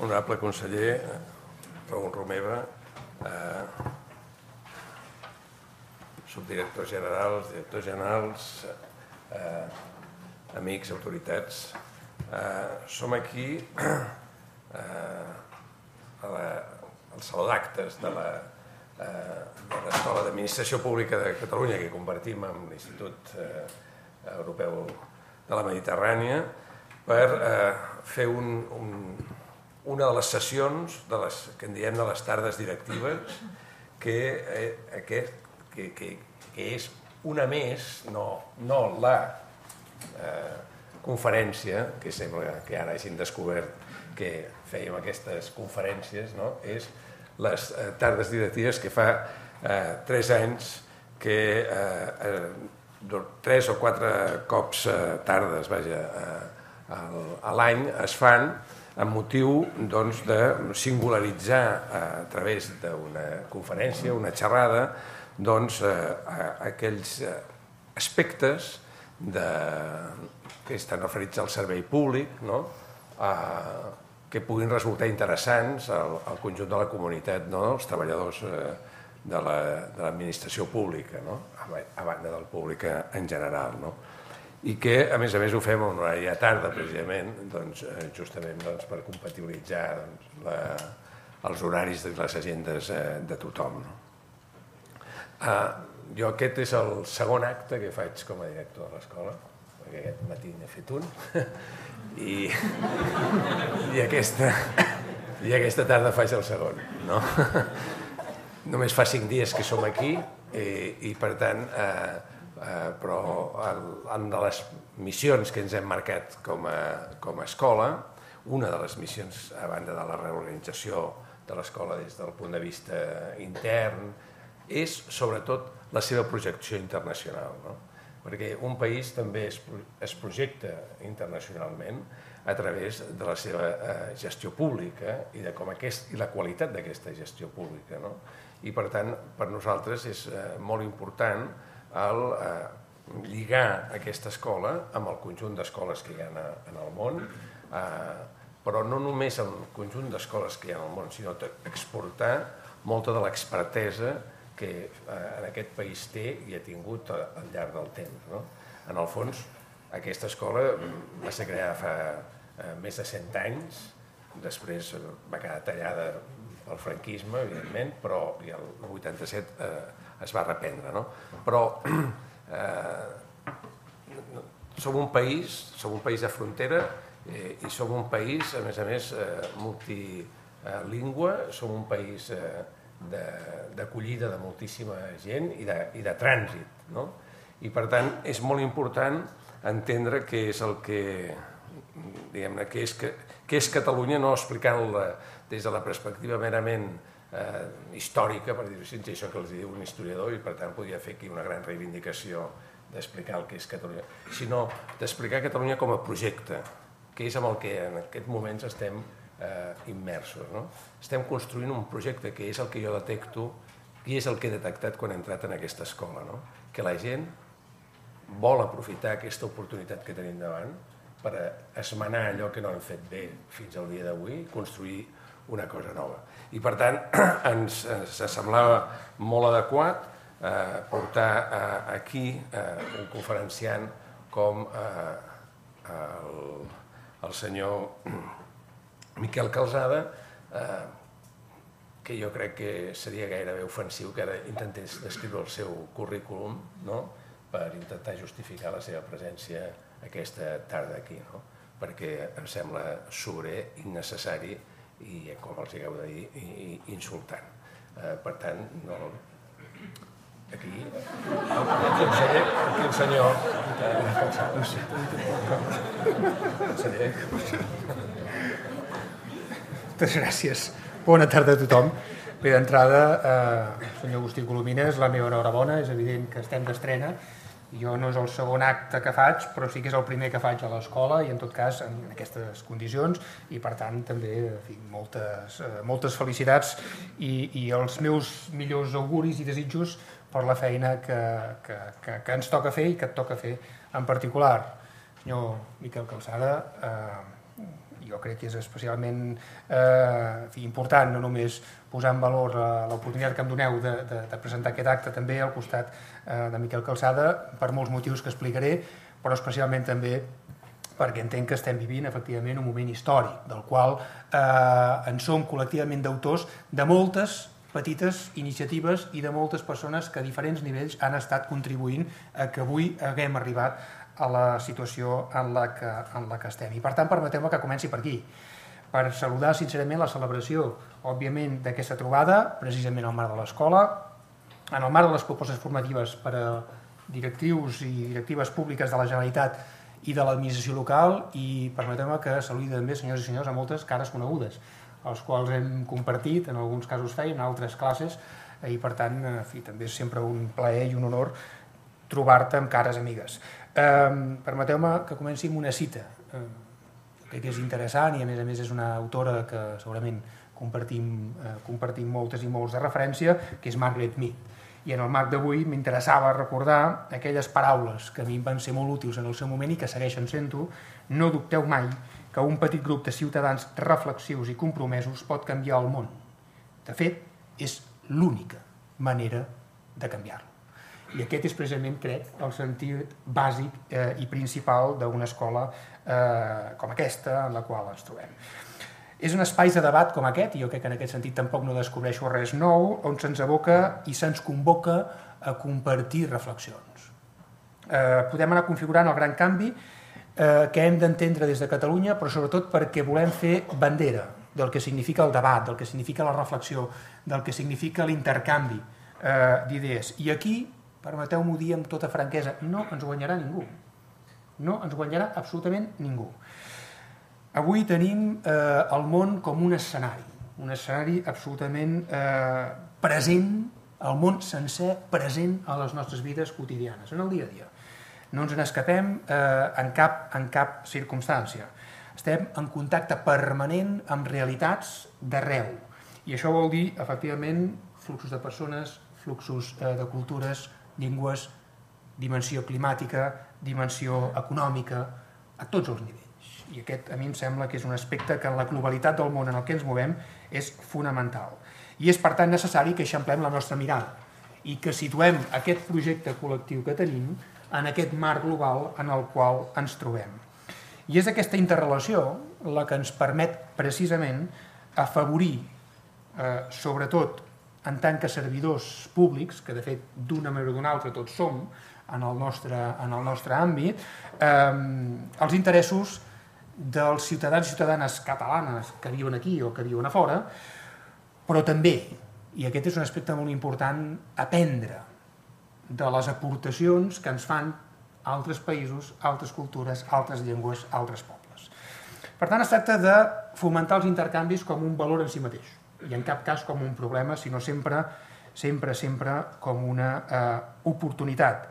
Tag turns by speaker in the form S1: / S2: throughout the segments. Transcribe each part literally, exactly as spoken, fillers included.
S1: honorable conseller Raül Romeva, subdirectors generals, directors generals, amics, autoritats. Som aquí al saló d'actes de l'Escola d'Administració Pública de Catalunya, que compartim amb l'Institut Europeu de la Mediterrània, per fer una de les sessions que en diem de les tardes directives, que és una més, no la conferència, que sembla que ara hagin descobert que fèiem aquestes conferències, és les tardes directives que fa tres anys que tres o quatre cops tardes, vaja, a l'any es fan amb motiu de singularitzar a través d'una conferència, una xerrada, aquells aspectes que estan referits al servei públic, que puguin resultar interessants al conjunt de la comunitat, als treballadors de l'administració pública, a banda del públic en general. I que, a més a més, ho fem a un horari de tarda, precisament, justament per compatibilitzar els horaris de les agendes de tothom. Jo aquest és el segon acte que faig com a director de l'escola, perquè aquest matí n'he fet un, i aquesta tarda faig el segon. Només fa cinc dies que som aquí i, per tant, però una de les missions que ens hem marcat com a escola, una de les missions, a banda de la reorganització de l'escola des del punt de vista intern, és sobretot la seva projecció internacional, perquè un país també es projecta internacionalment a través de la seva gestió pública i la qualitat d'aquesta gestió pública. I, per tant, per nosaltres és molt important lligar aquesta escola amb el conjunt d'escoles que hi ha en el món, però no només el conjunt d'escoles que hi ha en el món, sinó exportar molta de l'expertesa que en aquest país té i ha tingut al llarg del temps. En el fons, aquesta escola va ser creada fa més de cent anys, després va quedar tallada pel franquisme, evidentment, però el vuitanta-set es va reprendre. Però som un país, som un país de frontera i som un país, a més a més, multilingüe, som un país d'acollida de moltíssima gent i de trànsit. I, per tant, és molt important entendre què és el que, diguem-ne, què és Catalunya, no explicant-la des de la perspectiva merament històrica, per dir-ho així, això que els diu un historiador, i per tant podria fer aquí una gran reivindicació d'explicar el que és Catalunya, sinó d'explicar Catalunya com a projecte, que és amb el que en aquests moments estem immersos. Estem construint un projecte que és el que jo detecto i és el que he detectat quan he entrat en aquesta escola, que la gent vol aprofitar aquesta oportunitat que tenim davant per esmenar allò que no hem fet bé fins al dia d'avui i construir una cosa nova. I, per tant, ens semblava molt adequat portar aquí un conferenciant com el senyor Miquel Calzada, que jo crec que seria gairebé ofensiu que ara intentés descriure el seu currículum per intentar justificar la seva presència aquesta tarda aquí, perquè em sembla sobrer, innecessari i, com els acabo de dir, insultant. Per tant, aquí el senyor... Conseller...
S2: Moltes gràcies. Bona tarda a tothom. Bé, d'entrada, senyor Agustí Colomines, la meva enhorabona. És evident que estem d'estrena. Jo no és el segon acte que faig, però sí que és el primer que faig a l'escola i, en tot cas, en aquestes condicions. I, per tant, també moltes felicitats i els meus millors auguris i desitjos per la feina que ens toca fer i que et toca fer en particular. Senyor Miquel Calzada, jo jo crec que és especialment eh, important no només posar en valor l'oportunitat que em doneu de, de, de presentar aquest acte també al costat eh, de Miquel Calçada per molts motius que explicaré, però especialment també perquè entenc que estem vivint efectivament un moment històric del qual eh, en som col·lectivament d'autors de moltes petites iniciatives i de moltes persones que a diferents nivells han estat contribuint a que avui haguem arribat a la situació en la que, en la que estem. I per tant, permeteu-me que comenci per aquí, per saludar sincerament la celebració, òbviament, d'aquesta trobada, precisament al marc de l'escola, en el marc de les propostes formatives per a directius i directives públiques de la Generalitat i de l'administració local, i permeteu-me que saludi també, senyors i senyors, a moltes cares conegudes, els quals hem compartit, en alguns casos feien, en altres classes, i per tant, en fi, també és sempre un plaer i un honor trobar-te amb cares amigues. Eh, permeteu-me que comenci amb una cita, eh, crec que és interessant i a més a més és una autora que segurament compartim, eh, compartim moltes i molts de referència, que és Margaret Mead. I en el marc d'avui m'interessava recordar aquelles paraules que a mi em van ser molt útils en el seu moment i que segueixen sent-ho: no dubteu mai que un petit grup de ciutadans reflexius i compromesos pot canviar el món. De fet, és l'única manera de canviar-lo. I aquest és precisament, crec, el sentit bàsic eh, i principal d'una escola eh, com aquesta en la qual ens trobem. És un espai de debat com aquest, i jo crec que en aquest sentit tampoc no descobreixo res nou, on se'ns aboca i se'ns convoca a compartir reflexions. Eh, podem anar configurant el gran canvi eh, que hem d'entendre des de Catalunya, però sobretot perquè volem fer bandera del que significa el debat, del que significa la reflexió, del que significa l'intercanvi eh, d'idees. I aquí, permeteu-m'ho dir amb tota franquesa, no ens guanyarà ningú. No ens guanyarà absolutament ningú. Avui tenim eh, el món com un escenari, un escenari absolutament eh, present, el món sencer present a les nostres vides quotidianes, en el dia a dia. No ens n'escapem eh, en, cap, en cap circumstància. Estem en contacte permanent amb realitats d'arreu. I això vol dir, efectivament, fluxos de persones, fluxos eh, de cultures, llengües, dimensió climàtica, dimensió econòmica, a tots els nivells. I aquest a mi em sembla que és un aspecte que en la globalitat del món en el que ens movem és fonamental. I és per tant necessari que eixamplem la nostra mirada i que situem aquest projecte col·lectiu que tenim en aquest marc global en el qual ens trobem. I és aquesta interrelació la que ens permet precisament afavorir, eh, sobretot en tant que servidors públics, que de fet d'una manera o d'una altra tots som en el nostre, en el nostre àmbit, eh, els interessos dels ciutadans i ciutadanes catalanes que viuen aquí o que viuen a fora, però també, i aquest és un aspecte molt important, aprendre de les aportacions que ens fan altres països, altres cultures, altres llengües, altres pobles. Per tant, es tracta de fomentar els intercanvis com un valor en si mateix, i en cap cas com un problema, sinó sempre, sempre, sempre com una eh, oportunitat.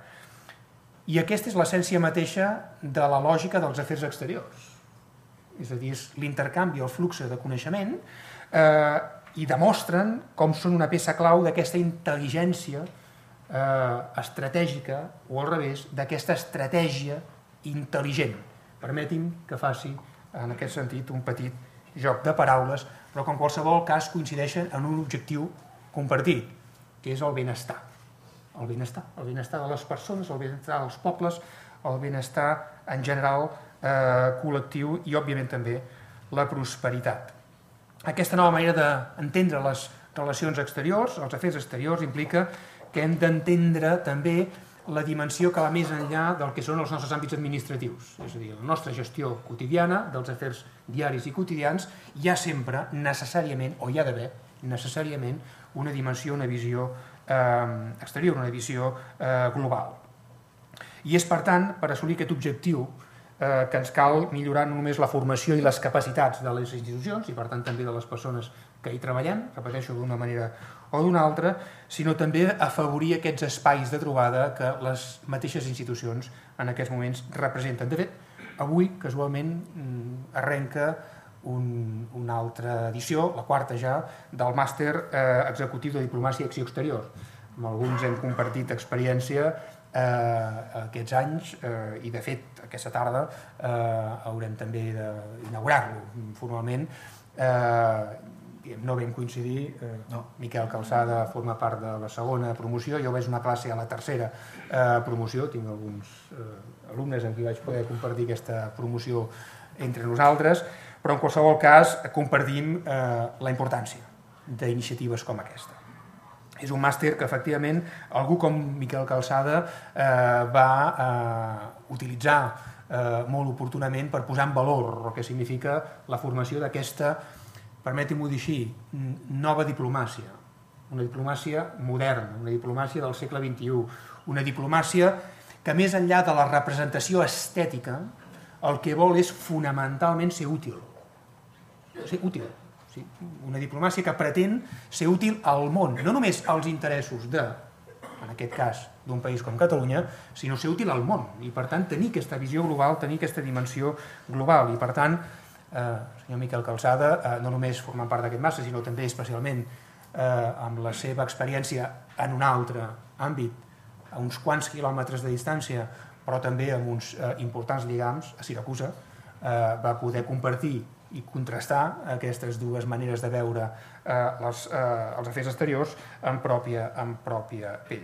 S2: I aquesta és l'essència mateixa de la lògica dels afers exteriors. És a dir, és l'intercanvi, el flux de coneixement, eh, i demostren com són una peça clau d'aquesta intel·ligència eh, estratègica, o al revés, d'aquesta estratègia intel·ligent. Permeti'm que faci, en aquest sentit, un petit joc de paraules, però que en qualsevol cas coincideixen en un objectiu compartit, que és el benestar. El benestar, el benestar de les persones, el benestar dels pobles, el benestar en general eh, col·lectiu i, òbviament, també la prosperitat. Aquesta nova manera d'entendre les relacions exteriors, els afers exteriors, implica que hem d'entendre també la dimensió que va més enllà del que són els nostres àmbits administratius. És a dir, la nostra gestió quotidiana dels afers diaris i quotidians hi ha sempre necessàriament, o hi ha d'haver necessàriament, una dimensió, una visió eh, exterior, una visió eh, global. I és, per tant, per assolir aquest objectiu eh, que ens cal millorar no només la formació i les capacitats de les institucions, i per tant també de les persones que hi treballem, repeteixo, d'una manera o d'una altra, sinó també afavorir aquests espais de trobada que les mateixes institucions en aquests moments representen. De fet, avui, casualment, arrenca un, una altra edició, la quarta ja, del màster eh, executiu de diplomàcia i acció exterior. Amb alguns hem compartit experiència aquests anys i de fet aquesta tarda haurem també d'inaugurar-lo formalment. No vam coincidir, Miquel Calçada forma part de la segona promoció, jo veig una classe a la tercera promoció, tinc alguns alumnes amb qui vaig poder compartir aquesta promoció entre nosaltres, però en qualsevol cas compartim la importància d'iniciatives com aquesta. És un màster que efectivament algú com Miquel Calçada va utilitzar molt oportunament per posar en valor el que significa la formació d'aquesta, permeti-m'ho dir així, nova diplomàcia, una diplomàcia moderna, una diplomàcia del segle vint-i-u, una diplomàcia que més enllà de la representació estètica el que vol és fonamentalment ser útil, ser útil. Una diplomàcia que pretén ser útil al món, no només als interessos de, en aquest cas, d'un país com Catalunya, sinó ser útil al món i, per tant, tenir aquesta visió global, tenir aquesta dimensió global. I, per tant, el senyor Miquel Calçada, no només formant part d'aquest màster, sinó també especialment amb la seva experiència en un altre àmbit, a uns quants quilòmetres de distància, però també amb uns importants lligams a Siracusa, va poder compartir i contrastar aquestes dues maneres de veure els afers exteriors en pròpia pell.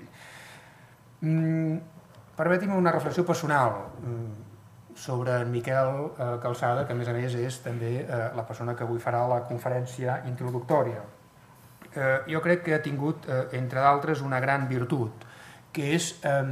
S2: Permeti'm una reflexió personal sobre en Miquel Calçada, que a més a més és també la persona que avui farà la conferència introductòria. Jo crec que ha tingut, entre d'altres, una gran virtut, que és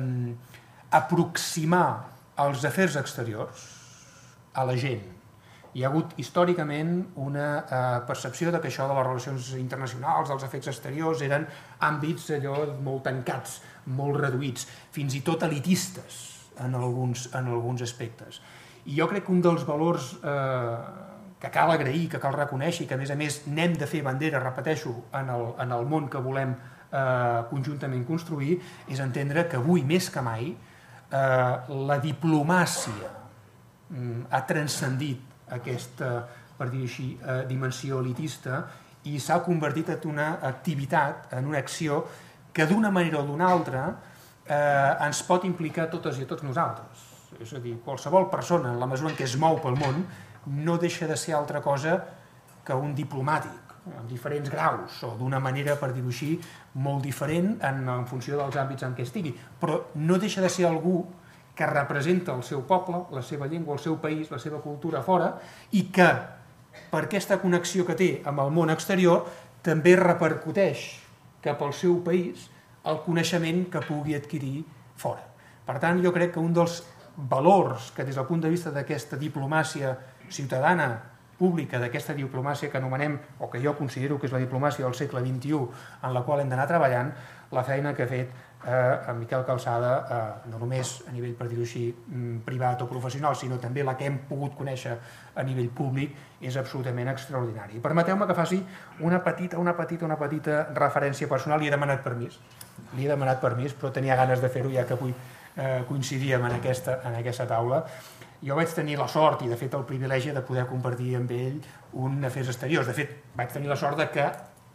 S2: aproximar els afers exteriors a la gent. Hi ha hagut històricament una percepció de que això de les relacions internacionals, dels afers exteriors, eren àmbits allò molt tancats, molt reduïts, fins i tot elitistes en alguns, en alguns aspectes. I jo crec que un dels valors que cal agrair, que cal reconèixer i que a més a més n'hem de fer bandera, repeteixo, en el, en el món que volem conjuntament construir, és entendre que avui més que mai la diplomàcia ha transcendit aquesta, per dir així, dimensió elitista i s'ha convertit en una activitat, en una acció que d'una manera o d'una altra ens pot implicar totes i a tots nosaltres. És a dir, qualsevol persona, en la mesura en què es mou pel món, no deixa de ser altra cosa que un diplomàtic, amb diferents graus, o d'una manera, per dir-ho així, molt diferent en funció dels àmbits en què estigui, però no deixa de ser algú que representa el seu poble, la seva llengua, el seu país, la seva cultura fora, i que, per aquesta connexió que té amb el món exterior, també repercuteix cap al seu país el coneixement que pugui adquirir fora. Per tant, jo crec que un dels valors que des del punt de vista d'aquesta diplomàcia ciutadana pública, d'aquesta diplomàcia que anomenem, o que jo considero que és la diplomàcia del segle vint-i-u, en la qual hem d'anar treballant, la feina que ha fet en Miquel Calçada, no només a nivell, per dir-ho així, privat o professional, sinó també la que hem pogut conèixer a nivell públic, és absolutament extraordinari. Permeteu-me que faci una petita, una petita, una petita referència personal. Li he demanat permís, li he demanat permís, però tenia ganes de fer-ho, ja que avui coincidíem en aquesta, en aquesta taula. Jo vaig tenir la sort i, de fet, el privilegi de poder compartir amb ell un afers exteriors. De fet, vaig tenir la sort que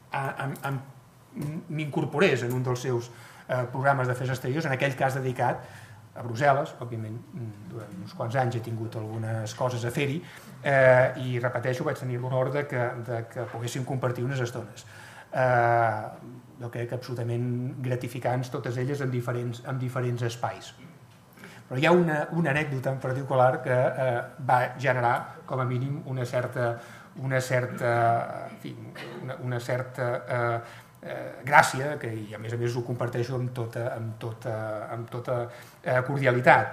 S2: m'incorporés en un dels seus programes d'afers exteriors, en aquell cas dedicat a Brussel·les. Òbviament, durant uns quants anys he tingut algunes coses a fer-hi i, repeteixo, vaig tenir l'honor de que poguéssim compartir unes estones. Jo crec que absolutament gratificants, totes elles en diferents espais. Però hi ha una anècdota en particular que va generar, com a mínim, una certa una certa una certa gràcia, que a més a més ho comparteixo amb tota, amb tota, amb tota cordialitat.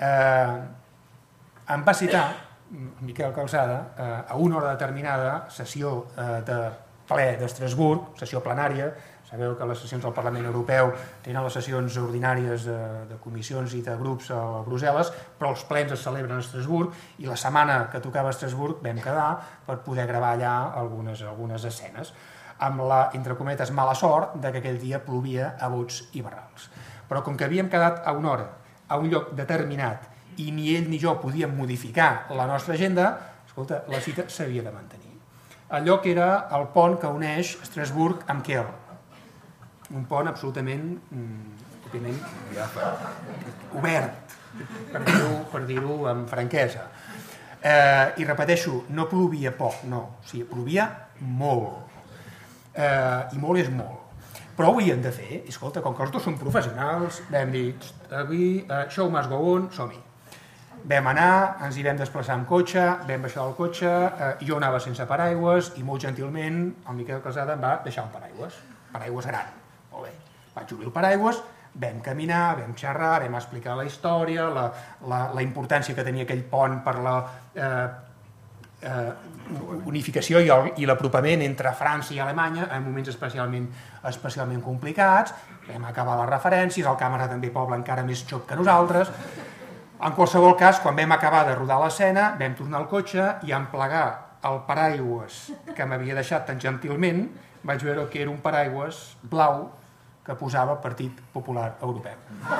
S2: Em va citar Miquel Calçada a una hora determinada, sessió de ple d'Estrasburg, sessió plenària. Sabeu que les sessions del Parlament Europeu tenen les sessions ordinàries de comissions i de grups a Brussel·les, però els plens es celebren a Estrasburg i la setmana que tocava a Estrasburg vam quedar per poder gravar allà algunes escenes, amb la, entre cometes, mala sort que aquell dia plovia a bots i barrals. Però com que havíem quedat a una hora, a un lloc determinat, i ni ell ni jo podíem modificar la nostra agenda, escolta, la cita s'havia de mantenir. El lloc era el pont que uneix Estrasburg amb Kiel, un pont absolutament òbviament, obert, per dir-ho amb franquesa. I repeteixo, no plovia poc, no, o sigui, plovia molt, i molt és molt. Però ho havíem de fer, i escolta, com que els dos són professionals, vam dir, avui, show must go on, som-hi. Vam anar, ens hi vam desplaçar amb cotxe, vam baixar del cotxe, jo anava sense paraigües i molt gentilment el Miquel Calçada em va deixar un paraigües, paraigües gran, molt bé. Vaig obrir el paraigües, vam caminar, vam xerrar, vam explicar la història, la, la, la importància que tenia aquell pont per la eh, eh, unificació i, el, i l'apropament entre França i Alemanya en moments especialment, especialment complicats. Vam acabar les referències, el càmera també poble encara més xop que nosaltres. En qualsevol cas, quan vam acabar de rodar l'escena, vam tornar al cotxe i en plegar el paraigües que m'havia deixat tan gentilment, vaig veure que era un paraigües blau que posava Partit Popular Europeu.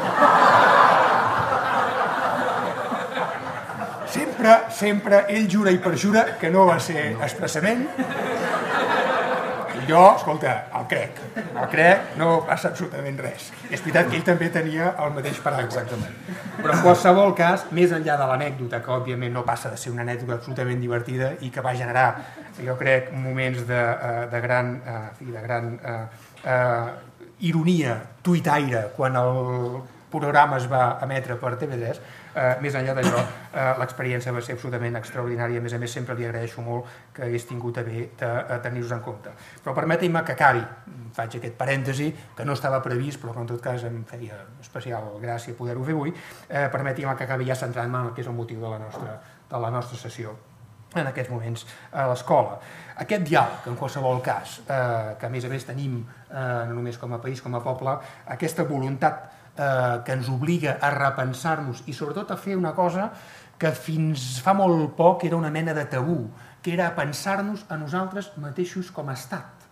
S2: Sempre, sempre, ell jura i perjura que no va ser expressament. I jo, escolta, el crec. El crec, no passa absolutament res. És veritat que ell també tenia el mateix paraigües. Exactament. Però en qualsevol cas, més enllà de l'anècdota, que òbviament no passa de ser una anècdota absolutament divertida i que va generar, jo crec, moments de, de gran, de gran eh, eh, ironia tuitaire quan el programa es va emetre per T V tres, eh, més enllà d'allò, eh, l'experiència va ser absolutament extraordinària. A més a més, sempre li agraeixo molt que hagués tingut a bé de tenir-nos en compte. Però permetin-me que acabi, faig aquest parèntesi, que no estava previst, però que en tot cas em feia especial gràcia poder-ho fer avui, eh, permetin-me que acabi ja centrant-me en el que és el motiu de la nostra, de la nostra sessió en aquests moments a l'escola. Aquest diàleg, en qualsevol cas, eh, que a més a més tenim, eh, no només com a país, com a poble, aquesta voluntat eh, que ens obliga a repensar-nos i sobretot a fer una cosa que fins fa molt poc era una mena de tabú, que era pensar-nos a nosaltres mateixos com a estat.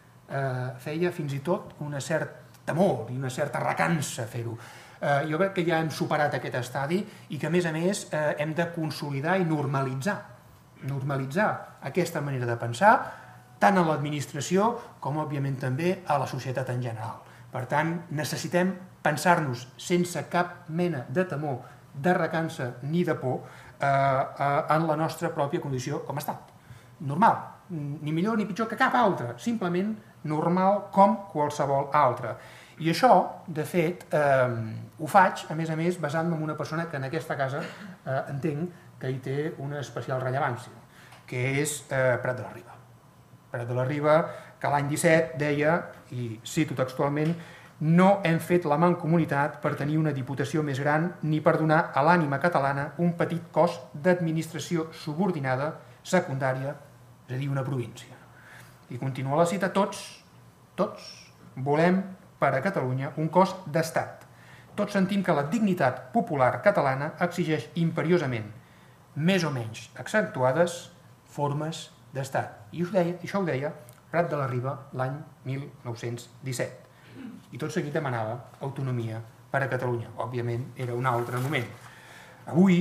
S2: Eh, feia fins i tot un cert temor i una certa recança fer-ho. Eh, jo crec que ja hem superat aquest estadi i que a més a més eh, hem de consolidar i normalitzar normalitzar aquesta manera de pensar tant a l'administració com òbviament també a la societat en general. Per tant, necessitem pensar-nos sense cap mena de temor, de recança ni de por eh, eh, en la nostra pròpia condició com a estat. Normal, ni millor ni pitjor que cap altre, simplement normal com qualsevol altre. I això, de fet, eh, ho faig, a més a més, basant-me en una persona que en aquesta casa eh, entenc que hi té una especial rellevància, que és eh, Prat de la Riba. Prat de la Riba, que l'any disset deia, i cito textualment, no hem fet la mancomunitat per tenir una diputació més gran ni per donar a l'ànima catalana un petit cos d'administració subordinada, secundària, és a dir, una província. I continua la cita, tots, tots volem per a Catalunya un cos d'estat. Tots sentim que la dignitat popular catalana exigeix imperiosament més o menys accentuades formes d'estat. I això ho deia Prat de la Riba l'any mil nou-cents disset. I tot seguit demanava autonomia per a Catalunya. Òbviament era un altre moment. Avui,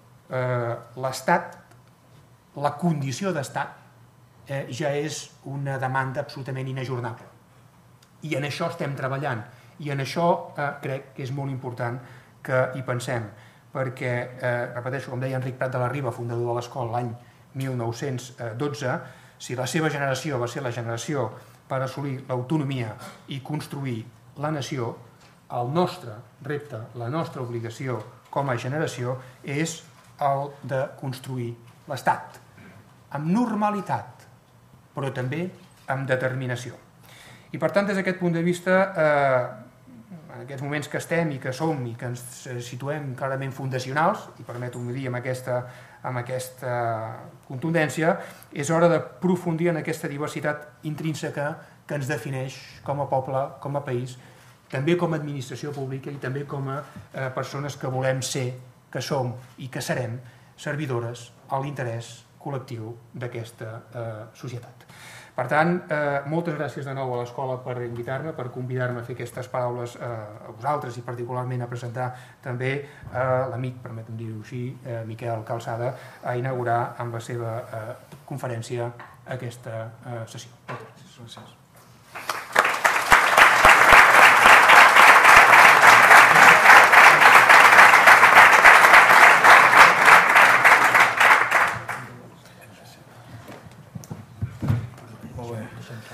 S2: eh, l'Estat, la condició d'Estat, eh, ja és una demanda absolutament inajornable. I en això estem treballant. I en això eh, crec que és molt important que hi pensem. Perquè, eh, repeteixo, com deia Enric Prat de la Riba, fundador de l'escola l'any mil nou-cents dotze, si la seva generació va ser la generació per assolir l'autonomia i construir la nació, el nostre repte, la nostra obligació com a generació és el de construir l'Estat, amb normalitat, però també amb determinació. I per tant, des d'aquest punt de vista, eh, en aquests moments que estem i que som i que ens situem clarament fundacionals, i permeto-m'ho dir amb aquesta, amb aquesta contundència, és hora d'aprofundir en aquesta diversitat intrínseca que ens defineix com a poble, com a país, també com a administració pública i també com a eh, persones que volem ser, que som i que serem servidores a l'interès col·lectiu d'aquesta eh, societat. Per tant, eh, moltes gràcies de nou a l'escola per invitar-me, per convidar-me a fer aquestes paraules eh, a vosaltres i particularment a presentar també eh, l'amic, permetem dir-ho així, eh, Miquel Calçada, a inaugurar amb la seva eh, conferència aquesta eh, sessió. Moltes gràcies. Gràcies.
S3: Molt bé.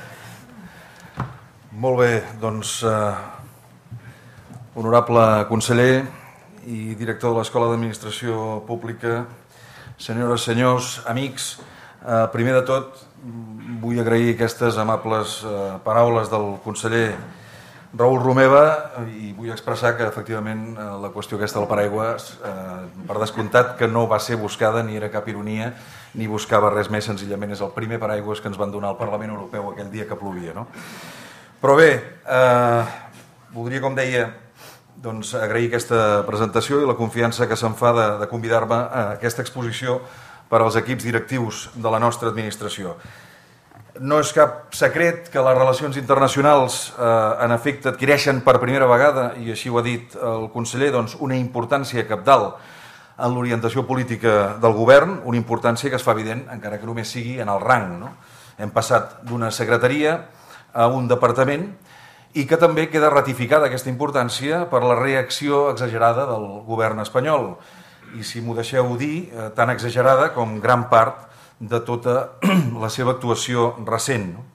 S3: Molt bé, doncs, eh, honorable conseller i director de l'Escola d'Administració Pública, senyores, senyors, amics, eh, primer de tot vull agrair aquestes amables eh, paraules del conseller Raül Romeva i vull expressar que efectivament eh, la qüestió aquesta del paraigües, eh, per descomptat que no va ser buscada, ni era cap ironia, ni buscava res més, senzillament és el primer paraigües que ens van donar al Parlament Europeu aquell dia que plovia, no? Però bé, eh, voldria, com deia, doncs, agrair aquesta presentació i la confiança que se'm fa de, de convidar-me a aquesta exposició per als equips directius de la nostra administració. No és cap secret que les relacions internacionals eh, en efecte adquireixen per primera vegada, i així ho ha dit el conseller, doncs, una importància cabdal en l'orientació política del govern, una importància que es fa evident encara que només sigui en el rang, no? Hem passat d'una secretaria a un departament i que també queda ratificada aquesta importància per la reacció exagerada del govern espanyol i, si m'ho deixeu dir, eh, tan exagerada com gran part de tota la seva actuació recent. No?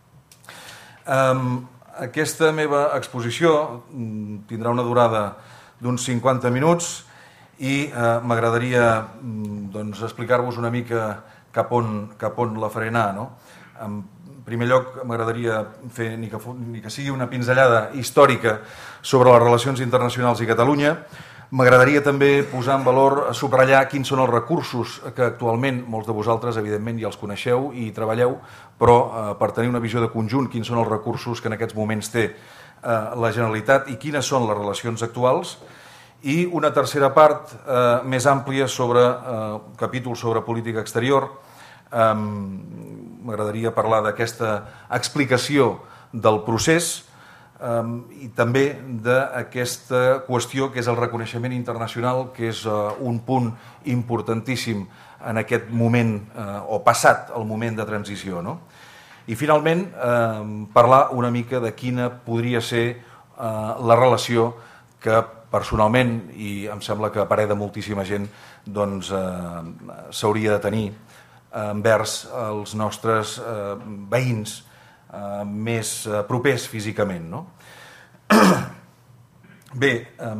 S3: Um, aquesta meva exposició tindrà una durada d'uns cinquanta minuts i eh, m'agradaria doncs, explicar-vos una mica cap on, cap on la faré anar. No? En primer lloc, m'agradaria fer ni que, ni que sigui una pinzellada històrica sobre les relacions internacionals i Catalunya. M'agradaria també posar en valor, subratllar quins són els recursos que actualment molts de vosaltres, evidentment, ja els coneixeu i hi treballeu, però eh, per tenir una visió de conjunt, quins són els recursos que en aquests moments té eh, la Generalitat i quines són les relacions actuals. I una tercera part eh, més àmplia sobre eh, capítol sobre política exterior. Eh, M'agradaria parlar d'aquesta explicació del procés eh, i també d'aquesta qüestió que és el reconeixement internacional, que és eh, un punt importantíssim en aquest moment, eh, o passat el moment de transició. No? I finalment eh, parlar una mica de quina podria ser eh, la relació que personalment, i em sembla que a parer de moltíssima gent, doncs eh, s'hauria de tenir envers els nostres eh, veïns eh, més eh, propers físicament. No? Bé, eh,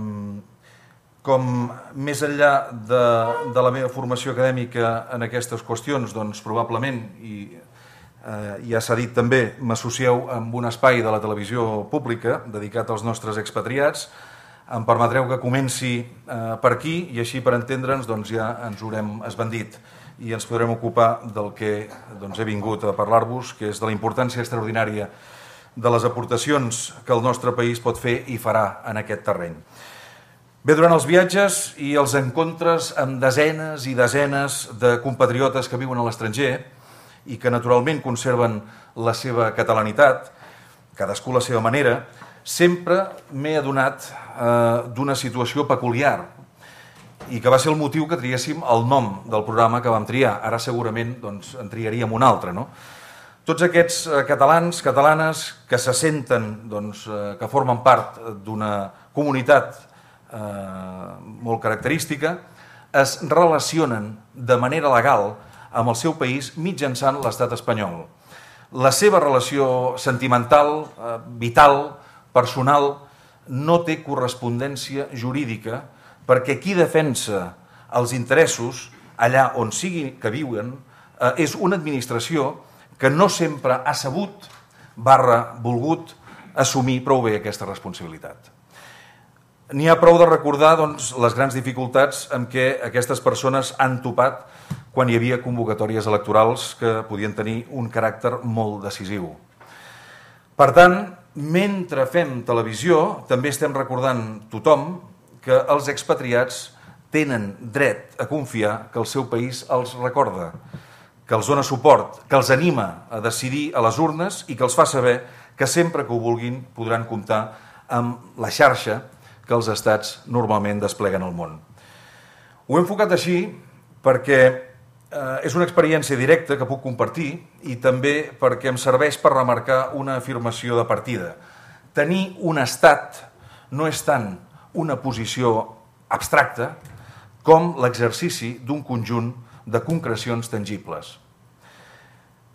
S3: com més enllà de, de la meva formació acadèmica en aquestes qüestions, doncs probablement, i eh, ja s'ha dit també, m'associeu amb un espai de la televisió pública dedicat als nostres expatriats. Em permetreu que comenci eh, per aquí i així, per entendre'ns, doncs ja ens haurem esbandit i ens podrem ocupar del que doncs, he vingut a parlar-vos, que és de la importància extraordinària de les aportacions que el nostre país pot fer i farà en aquest terreny. Bé, durant els viatges i els encontres amb desenes i desenes de compatriotes que viuen a l'estranger i que naturalment conserven la seva catalanitat, cadascú a la seva manera, sempre m'he adonat eh, d'una situació peculiar i que va ser el motiu que triéssim el nom del programa que vam triar. Ara segurament doncs, en triaríem un altre. No? Tots aquests eh, catalans, catalanes que se senten, doncs, eh, que formen part d'una comunitat eh, molt característica, es relacionen de manera legal amb el seu país mitjançant l'estat espanyol. La seva relació sentimental, eh, vital, personal, no té correspondència jurídica perquè qui defensa els interessos allà on sigui que viuen eh, és una administració que no sempre ha sabut barra volgut assumir prou bé aquesta responsabilitat. N'hi ha prou de recordar doncs, les grans dificultats amb què aquestes persones han topat quan hi havia convocatòries electorals que podien tenir un caràcter molt decisiu. Per tant, mentre fem televisió, també estem recordant tothom que els expatriats tenen dret a confiar que el seu país els recorda, que els dona suport, que els anima a decidir a les urnes i que els fa saber que sempre que ho vulguin podran comptar amb la xarxa que els estats normalment despleguen al món. Ho he enfocat així perquè eh, és una experiència directa que puc compartir i també perquè em serveix per remarcar una afirmació de partida. Tenir un estat no és tant una posició abstracta com l'exercici d'un conjunt de concrecions tangibles.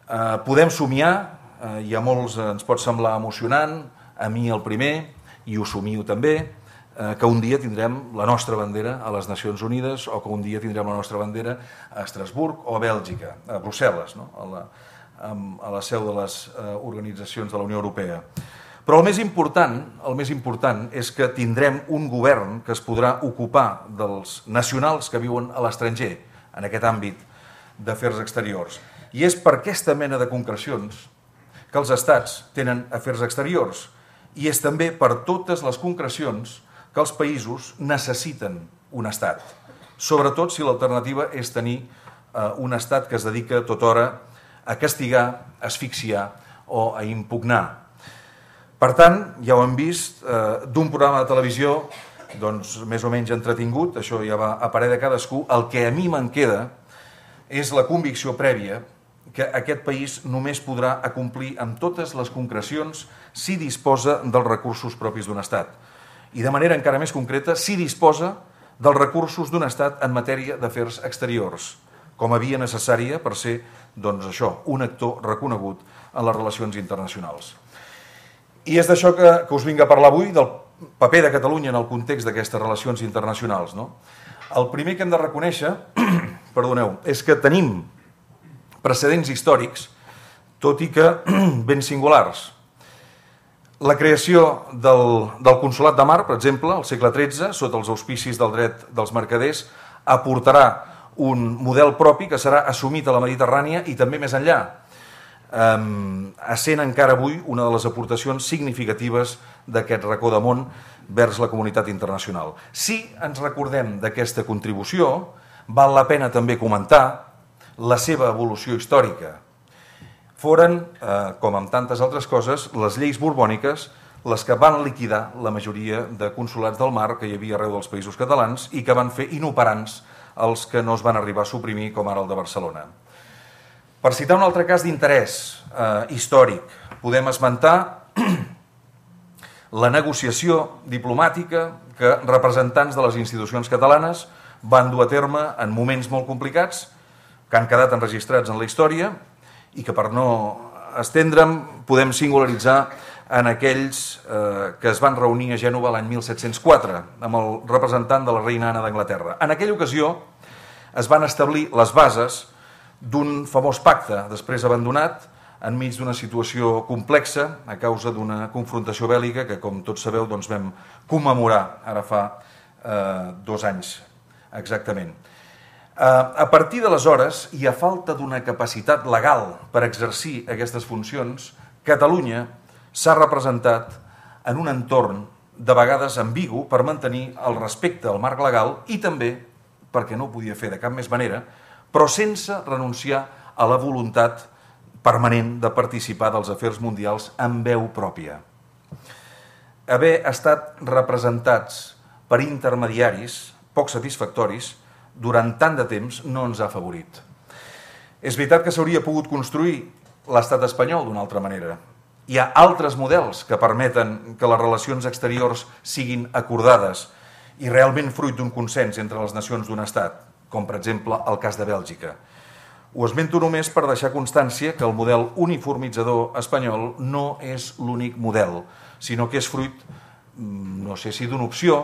S3: Eh, podem somiar, eh, i a molts ens pot semblar emocionant, a mi el primer, i ho somio també, eh, que un dia tindrem la nostra bandera a les Nacions Unides o que un dia tindrem la nostra bandera a Estrasburg o a Bèlgica, a Brussel·les, no? a, la, a la seu de les eh, organitzacions de la Unió Europea. Però el més important, el més important és que tindrem un govern que es podrà ocupar dels nacionals que viuen a l'estranger, en aquest àmbit d'afers exteriors. I és per aquesta mena de concrecions que els estats tenen afers exteriors, i és també per totes les concrecions que els països necessiten un estat, sobretot si l'alternativa és tenir eh, un estat que es dedica tota hora a castigar, a asfixiar o a impugnar. Per tant, ja ho hem vist, eh, d'un programa de televisió doncs, més o menys entretingut, això ja va a parer de cadascú, el que a mi me'n queda és la convicció prèvia que aquest país només podrà acomplir amb totes les concrecions si disposa dels recursos propis d'un estat. I de manera encara més concreta, si disposa dels recursos d'un estat en matèria d'afers exteriors, com a via necessària per ser, doncs això, un actor reconegut en les relacions internacionals. I és d'això que, que us vinc a parlar avui, del paper de Catalunya en el context d'aquestes relacions internacionals. No? El primer que hem de reconèixer, perdoneu, és que tenim precedents històrics, tot i que ben singulars. La creació del, del Consolat de Mar, per exemple, al segle tretze, sota els auspicis del dret dels mercaders, aportarà un model propi que serà assumit a la Mediterrània i també més enllà, Um, essent encara avui una de les aportacions significatives d'aquest racó de món vers la comunitat internacional. Si ens recordem d'aquesta contribució, val la pena també comentar la seva evolució històrica. Foren, eh, com amb tantes altres coses, les lleis borbòniques les que van liquidar la majoria de consolats del mar que hi havia arreu dels països catalans i que van fer inoperants els que no es van arribar a suprimir, com ara el de Barcelona. Per citar un altre cas d'interès eh, històric, podem esmentar la negociació diplomàtica que representants de les institucions catalanes van dur a terme en moments molt complicats, que han quedat enregistrats en la història i que, per no estendre'm, podem singularitzar en aquells eh, que es van reunir a Gènova l'any mil set-cents quatre amb el representant de la reina Anna d'Anglaterra. En aquella ocasió es van establir les bases d'un famós pacte, després abandonat, enmig d'una situació complexa a causa d'una confrontació bèl·lica que, com tots sabeu, doncs vam commemorar ara fa eh, dos anys exactament. Eh, a partir d'aleshores, i a falta d'una capacitat legal per exercir aquestes funcions, Catalunya s'ha representat en un entorn de vegades ambigu per mantenir el respecte al marc legal i també, perquè no ho podia fer de cap més manera, però sense renunciar a la voluntat permanent de participar dels afers mundials amb veu pròpia. Haver estat representats per intermediaris poc satisfactoris durant tant de temps no ens ha afavorit. És veritat que s'hauria pogut construir l'estat espanyol d'una altra manera. Hi ha altres models que permeten que les relacions exteriors siguin acordades i realment fruit d'un consens entre les nacions d'un estat, com per exemple el cas de Bèlgica. Ho esmento només per deixar constància que el model uniformitzador espanyol no és l'únic model, sinó que és fruit, no sé si d'una opció,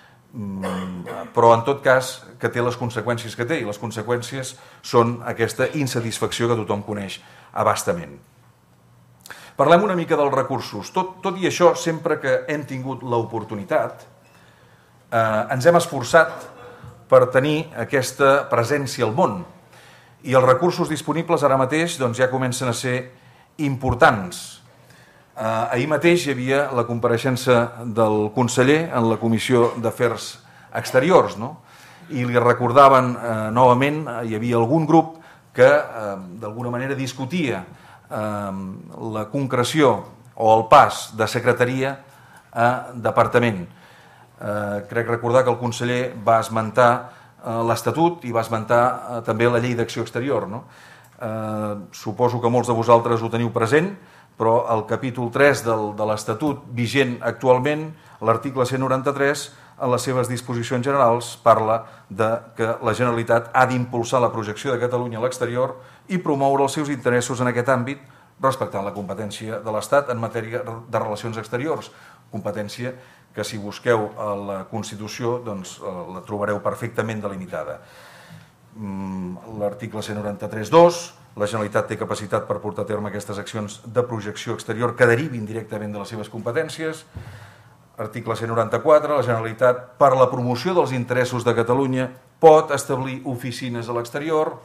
S3: però en tot cas que té les conseqüències que té, i les conseqüències són aquesta insatisfacció que tothom coneix abastament. Parlem una mica dels recursos. Tot, tot i això, sempre que hem tingut l'oportunitat, eh, ens hem esforçat per tenir aquesta presència al món. I els recursos disponibles ara mateix doncs, ja comencen a ser importants. Eh, ahir mateix hi havia la compareixença del conseller en la Comissió d'Afers Exteriors, no? I li recordaven eh, novament, hi havia algun grup que eh, d'alguna manera discutia eh, la concreció o el pas de secretaria a departament. Eh, crec recordar que el conseller va esmentar eh, l'Estatut i va esmentar eh, també la Llei d'Acció Exterior. No? Eh, suposo que molts de vosaltres ho teniu present, però el capítol tres del, de l'Estatut vigent actualment, l'article cent noranta-tres, en les seves disposicions generals, parla de que la Generalitat ha d'impulsar la projecció de Catalunya a l'exterior i promoure els seus interessos en aquest àmbit, respectant la competència de l'Estat en matèria de relacions exteriors, competència que si busqueu a la Constitució doncs, la trobareu perfectament delimitada. L'article cent noranta-tres punnt dos, la Generalitat té capacitat per portar a terme aquestes accions de projecció exterior que derivin directament de les seves competències. Article cent noranta-quatre, la Generalitat, per la promoció dels interessos de Catalunya, pot establir oficines a l'exterior.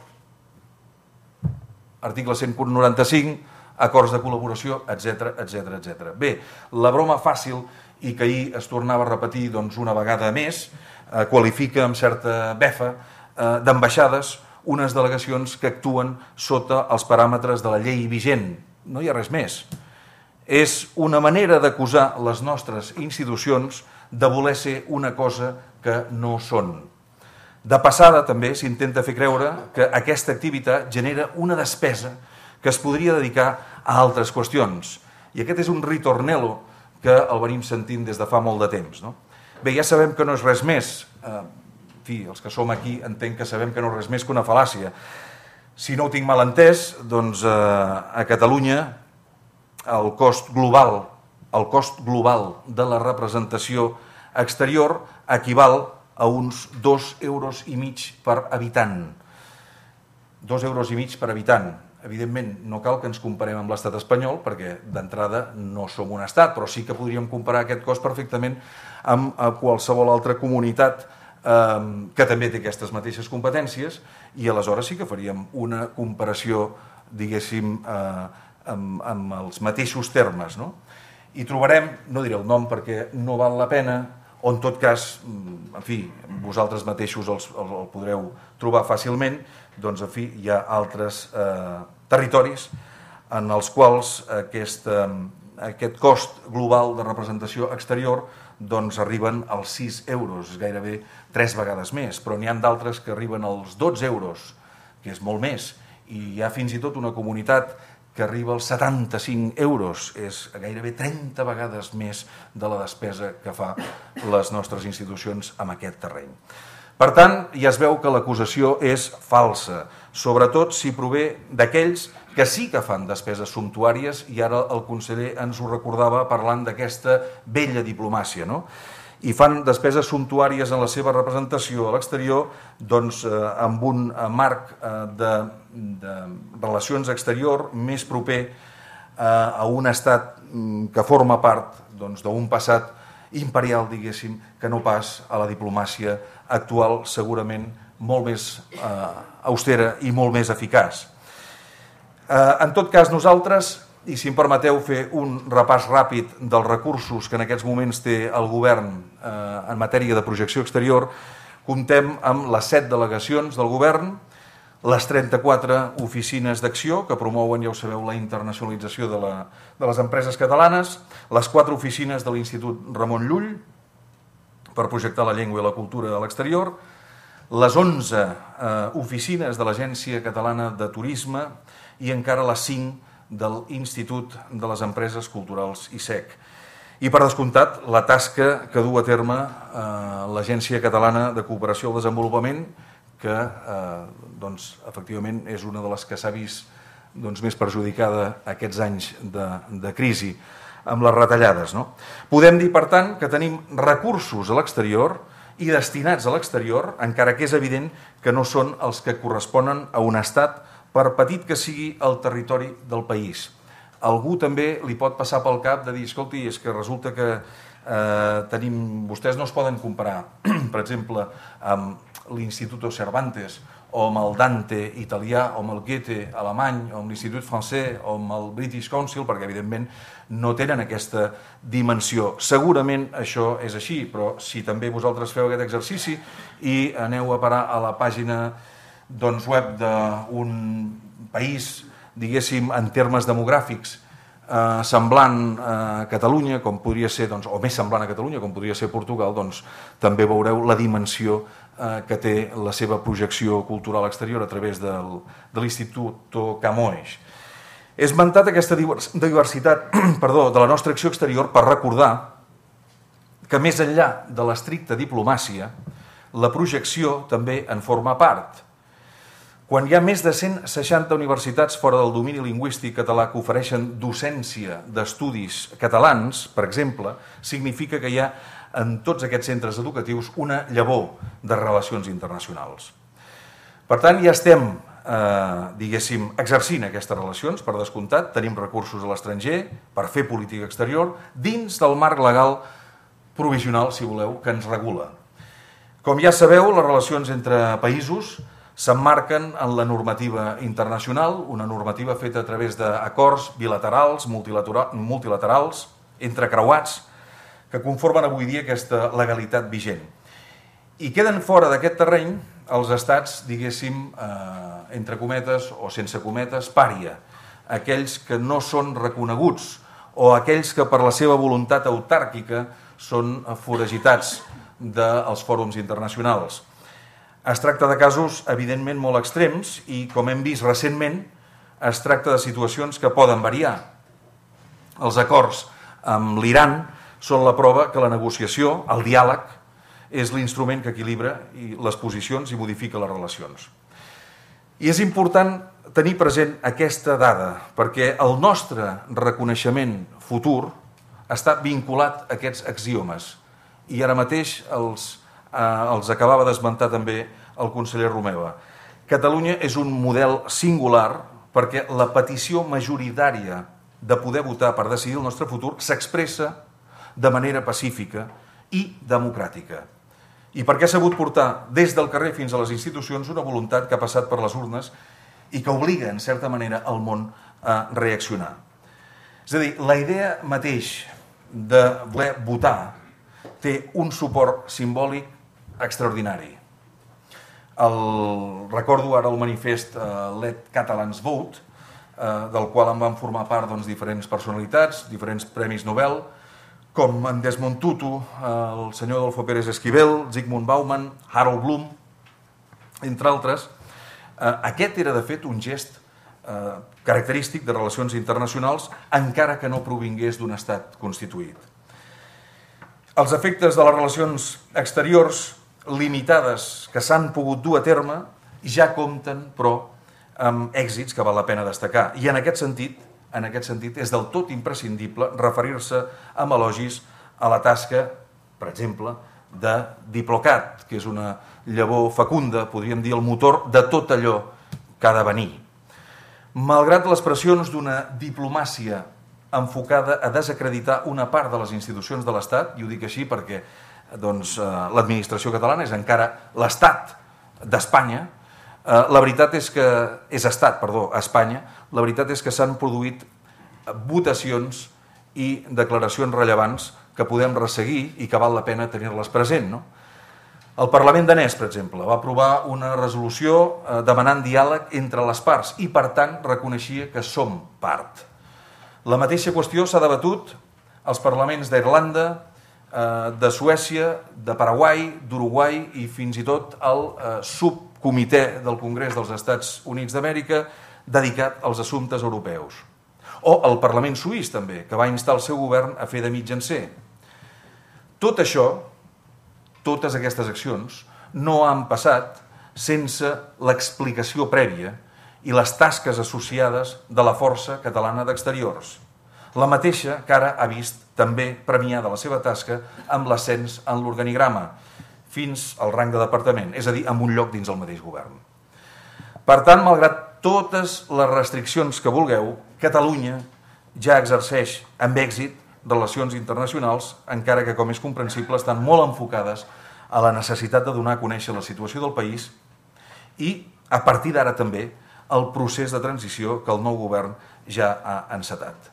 S3: Article cent noranta-cinc, acords de col·laboració, etcètera, etcètera, etcètera. Bé, la broma fàcil, i que ahir es tornava a repetir doncs, una vegada més, eh, qualifica amb certa befa eh, d'ambaixades unes delegacions que actuen sota els paràmetres de la llei vigent. No hi ha res més. És una manera d'acusar les nostres institucions de voler ser una cosa que no són. De passada, també, s'intenta fer creure que aquesta activitat genera una despesa que es podria dedicar a altres qüestions. I aquest és un ritornello que el venim sentint des de fa molt de temps. No? Bé, ja sabem que no és res més. Eh, en fi, els que som aquí entenc que sabem que no és res més que una fal·làcia. Si no ho tinc mal entès, doncs eh, a Catalunya el cost global, el cost global de la representació exterior equival a uns dos euros i mig per habitant. Dos euros i mig per habitant. Evidentment, no cal que ens comparem amb l'estat espanyol, perquè d'entrada no som un estat, però sí que podríem comparar aquest cost perfectament amb qualsevol altra comunitat eh, que també té aquestes mateixes competències, i aleshores sí que faríem una comparació, diguéssim, eh, amb, amb els mateixos termes. No? I trobarem, no diré el nom perquè no val la pena, o en tot cas, en fi, vosaltres mateixos els, el, el podreu trobar fàcilment, doncs, en fi, hi ha altres eh, territoris en els quals aquest, eh, aquest cost global de representació exterior doncs, arriben als sis euros, gairebé tres vegades més, però n'hi ha d'altres que arriben als dotze euros, que és molt més, i hi ha fins i tot una comunitat que arriba als setanta-cinc euros, és gairebé trenta vegades més de la despesa que fa les nostres institucions en aquest terreny. Per tant, ja es veu que l'acusació és falsa, sobretot si prové d'aquells que sí que fan despeses sumptuàries, i ara el conseller ens ho recordava parlant d'aquesta vella diplomàcia, no? I fan despeses sumptuàries en la seva representació a l'exterior doncs, eh, amb un marc eh, de, de relacions exterior més proper eh, a un estat que forma part doncs, d'un passat imperial, diguéssim, que no pas a la diplomàcia actual, segurament molt més eh, austera i molt més eficaç. Eh, en tot cas, nosaltres, i si em permeteu fer un repàs ràpid dels recursos que en aquests moments té el govern eh, en matèria de projecció exterior, comptem amb les set delegacions del govern, les trenta-quatre oficines d'acció que promouen, ja ho sabeu, la internacionalització de, la, de les empreses catalanes, les quatre oficines de l'Institut Ramon Llull per projectar la llengua i la cultura a l'exterior, les onze eh, oficines de l'Agència Catalana de Turisme i encara les cinc de l'Institut de les Empreses Culturals I S E C. I per descomptat, la tasca que du a terme eh, l'Agència Catalana de Cooperació al Desenvolupament, que eh, doncs, efectivament és una de les que s'ha vist doncs, més perjudicada aquests anys de, de crisi amb les retallades. No? Podem dir, per tant, que tenim recursos a l'exterior i destinats a l'exterior, encara que és evident que no són els que corresponen a un estat, per petit que sigui el territori del país. Algú també li pot passar pel cap de dir, escolti, és que resulta que eh, tenim, vostès no es poden comparar, per exemple, amb l'Instituto Cervantes, o amb el Dante italià, o amb el Goethe alemany, o amb l'Institut francès, o amb el British Council, perquè evidentment no tenen aquesta dimensió. Segurament això és així, però si també vosaltres feu aquest exercici i aneu a parar a la pàgina doncs, web d'un país, diguéssim, en termes demogràfics, eh, semblant a Catalunya, com podria ser, doncs, o més semblant a Catalunya, com podria ser Portugal, doncs també veureu la dimensió eh, que té la seva projecció cultural exterior a través del, de l'Institut Camões. He esmentat aquesta diversitat perdó, de la nostra acció exterior per recordar que més enllà de l'estricta diplomàcia, la projecció també en forma part. Quan hi ha més de cent seixanta universitats fora del domini lingüístic català que ofereixen docència d'estudis catalans, per exemple, significa que hi ha en tots aquests centres educatius una llavor de relacions internacionals. Per tant, ja estem, eh, diguéssim, exercint aquestes relacions, per descomptat, tenim recursos a l'estranger per fer política exterior dins del marc legal provisional, si voleu, que ens regula. Com ja sabeu, les relacions entre països s'emmarquen en la normativa internacional, una normativa feta a través d'acords bilaterals, multilaterals, entrecreuats, que conformen avui dia aquesta legalitat vigent. I queden fora d'aquest terreny els estats, diguéssim, eh, entre cometes o sense cometes, pària, aquells que no són reconeguts o aquells que per la seva voluntat autàrquica són foragitats dels fòrums internacionals. Es tracta de casos, evidentment, molt extrems i, com hem vist recentment, es tracta de situacions que poden variar. Els acords amb l'Iran són la prova que la negociació, el diàleg, és l'instrument que equilibra les posicions i modifica les relacions. I és important tenir present aquesta dada, perquè el nostre reconeixement futur està vinculat a aquests axiomes. I ara mateix els, eh, els acabava d'esmentar també el conseller Romeva. Catalunya és un model singular perquè la petició majoritària de poder votar per decidir el nostre futur s'expressa de manera pacífica i democràtica. I perquè ha sabut portar des del carrer fins a les institucions una voluntat que ha passat per les urnes i que obliga, en certa manera, el món a reaccionar. És a dir, la idea mateix de voler votar té un suport simbòlic extraordinari. El, recordo ara el manifest uh, Let Catalans Vote, uh, del qual en van formar part doncs, diferents personalitats, diferents premis Nobel, com en Desmond Tutu, uh, el senyor Adolfo Pérez Esquivel, Zygmunt Bauman, Harold Bloom, entre altres. Uh, aquest era, de fet, un gest uh, característic de relacions internacionals, encara que no provingués d'un estat constituït. Els efectes de les relacions exteriors limitades que s'han pogut dur a terme ja compten, però, amb èxits que val la pena destacar. I en aquest sentit, en aquest sentit és del tot imprescindible referir-se amb elogis a la tasca, per exemple, de Diplocat, que és una llavor fecunda, podríem dir el motor de tot allò que ha de venir. Malgrat les pressions d'una diplomàcia enfocada a desacreditar una part de les institucions de l'Estat, i ho dic així perquè doncs, l'administració catalana és encara l'Estat d'Espanya, la veritat és que és Estat, perdó, a Espanya, la veritat és que s'han produït votacions i declaracions rellevants que podem resseguir i que val la pena tenir-les present. No? El Parlament danès, per exemple, va aprovar una resolució demanant diàleg entre les parts i, per tant, reconeixia que som part. La mateixa qüestió s'ha debatut als parlaments d'Irlanda, de Suècia, de Paraguai, d'Uruguai i fins i tot el subcomitè del Congrés dels Estats Units d'Amèrica dedicat als assumptes europeus. O el Parlament suís, també, que va instar el seu govern a fer de mitjancer. Tot això, totes aquestes accions, no han passat sense l'explicació prèvia i les tasques associades de la Força Catalana d'Exteriors. La mateixa que ara ha vist també premiada la seva tasca amb l'ascens en l'organigrama, fins al rang de departament, és a dir, amb un lloc dins el mateix govern. Per tant, malgrat totes les restriccions que vulgueu, Catalunya ja exerceix amb èxit relacions internacionals, encara que, com és comprensible, estan molt enfocades a la necessitat de donar a conèixer la situació del país i, a partir d'ara també, el procés de transició que el nou govern ja ha encetat.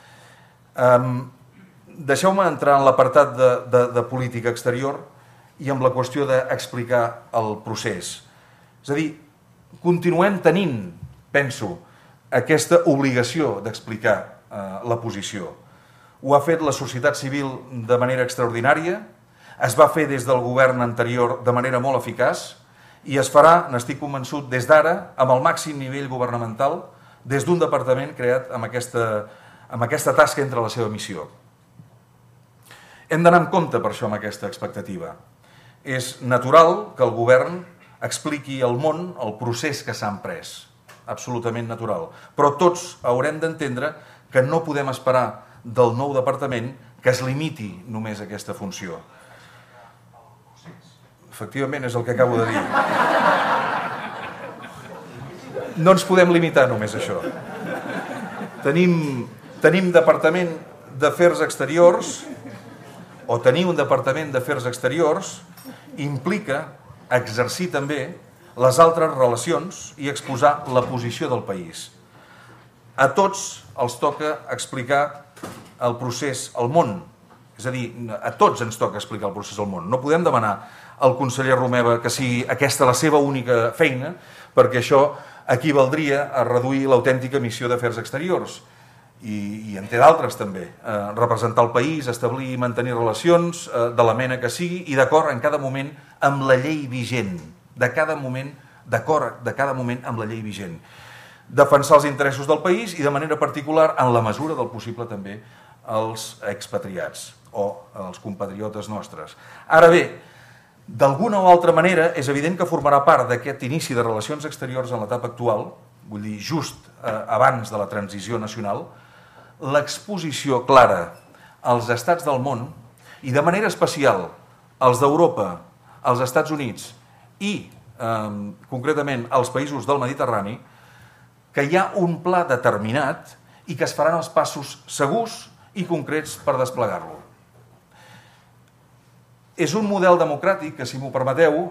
S3: Um, Deixeu-me entrar en l'apartat de, de, de política exterior i amb la qüestió d'explicar el procés. És a dir, continuem tenint, penso, aquesta obligació d'explicar eh, la posició. Ho ha fet la societat civil de manera extraordinària, es va fer des del govern anterior de manera molt eficaç i es farà, n'estic convençut, des d'ara, amb el màxim nivell governamental, des d'un departament creat amb aquesta, amb aquesta tasca entre la seva missió. Hem d'anar en compte per això amb aquesta expectativa. És natural que el govern expliqui al món el procés que s'ha emprès, absolutament natural. Però tots haurem d'entendre que no podem esperar del nou departament que es limiti només a aquesta funció. Efectivament, és el que acabo de dir. No ens podem limitar només a això. Tenim, tenim departament d'afers exteriors, o tenir un departament d'afers exteriors implica exercir també les altres relacions i exposar la posició del país. A tots els toca explicar el procés al món. És a dir, a tots ens toca explicar el procés al món. No podem demanar al conseller Romeva que sigui aquesta la seva única feina, perquè això equivaldria a reduir l'autèntica missió d'afers exteriors. I, i en té d'altres també. Eh, representar el país, establir i mantenir relacions eh, de la mena que sigui i d'acord en cada moment amb la llei vigent. De cada moment, d'acord de cada moment amb la llei vigent. Defensar els interessos del país i de manera particular, en la mesura del possible també, els expatriats o els compatriotes nostres. Ara bé, d'alguna o altra manera és evident que formarà part d'aquest inici de relacions exteriors en l'etapa actual, vull dir just eh, abans de la transició nacional, l'exposició clara als estats del món i de manera especial als d'Europa, als Estats Units i eh, concretament als països del Mediterrani, que hi ha un pla determinat i que es faran els passos segurs i concrets per desplegar-lo. És un model democràtic que, si m'ho permeteu,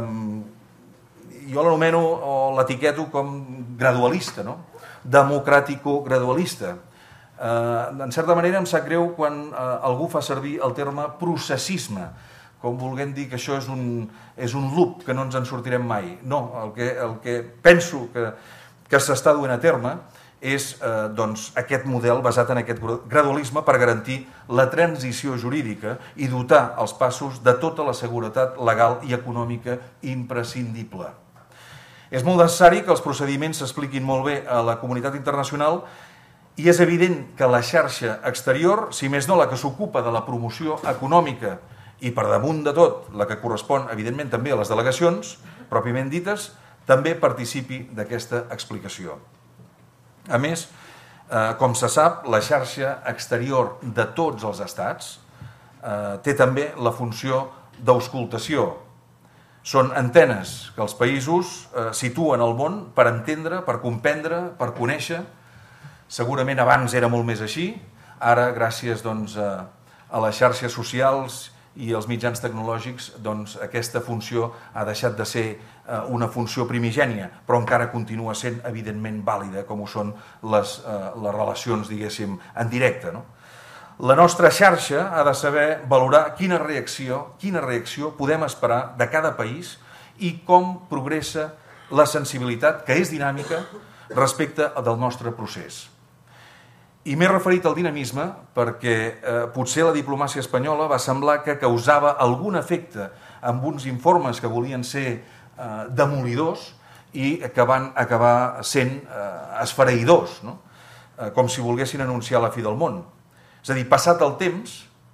S3: eh, jo l'anomeno o l'etiqueto com gradualista, no? Democràtico-gradualista. Eh, en certa manera em sap greu quan eh, algú fa servir el terme processisme, com volguem dir que això és un, és un loop que no ens en sortirem mai. No, el que, el que penso que, que s'està duent a terme és eh, doncs, aquest model basat en aquest gradualisme per garantir la transició jurídica i dotar els passos de tota la seguretat legal i econòmica imprescindible. És molt necessari que els procediments s'expliquin molt bé a la comunitat internacional i és evident que la xarxa exterior, si més no la que s'ocupa de la promoció econòmica i per damunt de tot la que correspon evidentment també a les delegacions pròpiament dites, també participi d'aquesta explicació. A més, eh, com se sap, la xarxa exterior de tots els estats eh, té també la funció d'auscultació. Són antenes que els països eh, situen al món per entendre, per comprendre, per conèixer. Segurament abans era molt més així, ara gràcies doncs, a, a les xarxes socials i els mitjans tecnològics, doncs, aquesta funció ha deixat de ser eh, una funció primigènia, però encara continua sent evidentment vàlida, com ho són les, eh, les relacions, diguéssim, en directe, no? La nostra xarxa ha de saber valorar quina reacció, quina reacció podem esperar de cada país i com progressa la sensibilitat, que és dinàmica, respecte del nostre procés. I m'he referit al dinamisme perquè eh, potser la diplomàcia espanyola va semblar que causava algun efecte amb uns informes que volien ser eh, demolidors i que van acabar sent eh, esfereïdors, no? eh, com si volguessin anunciar la fi del món. És a dir, passat el temps,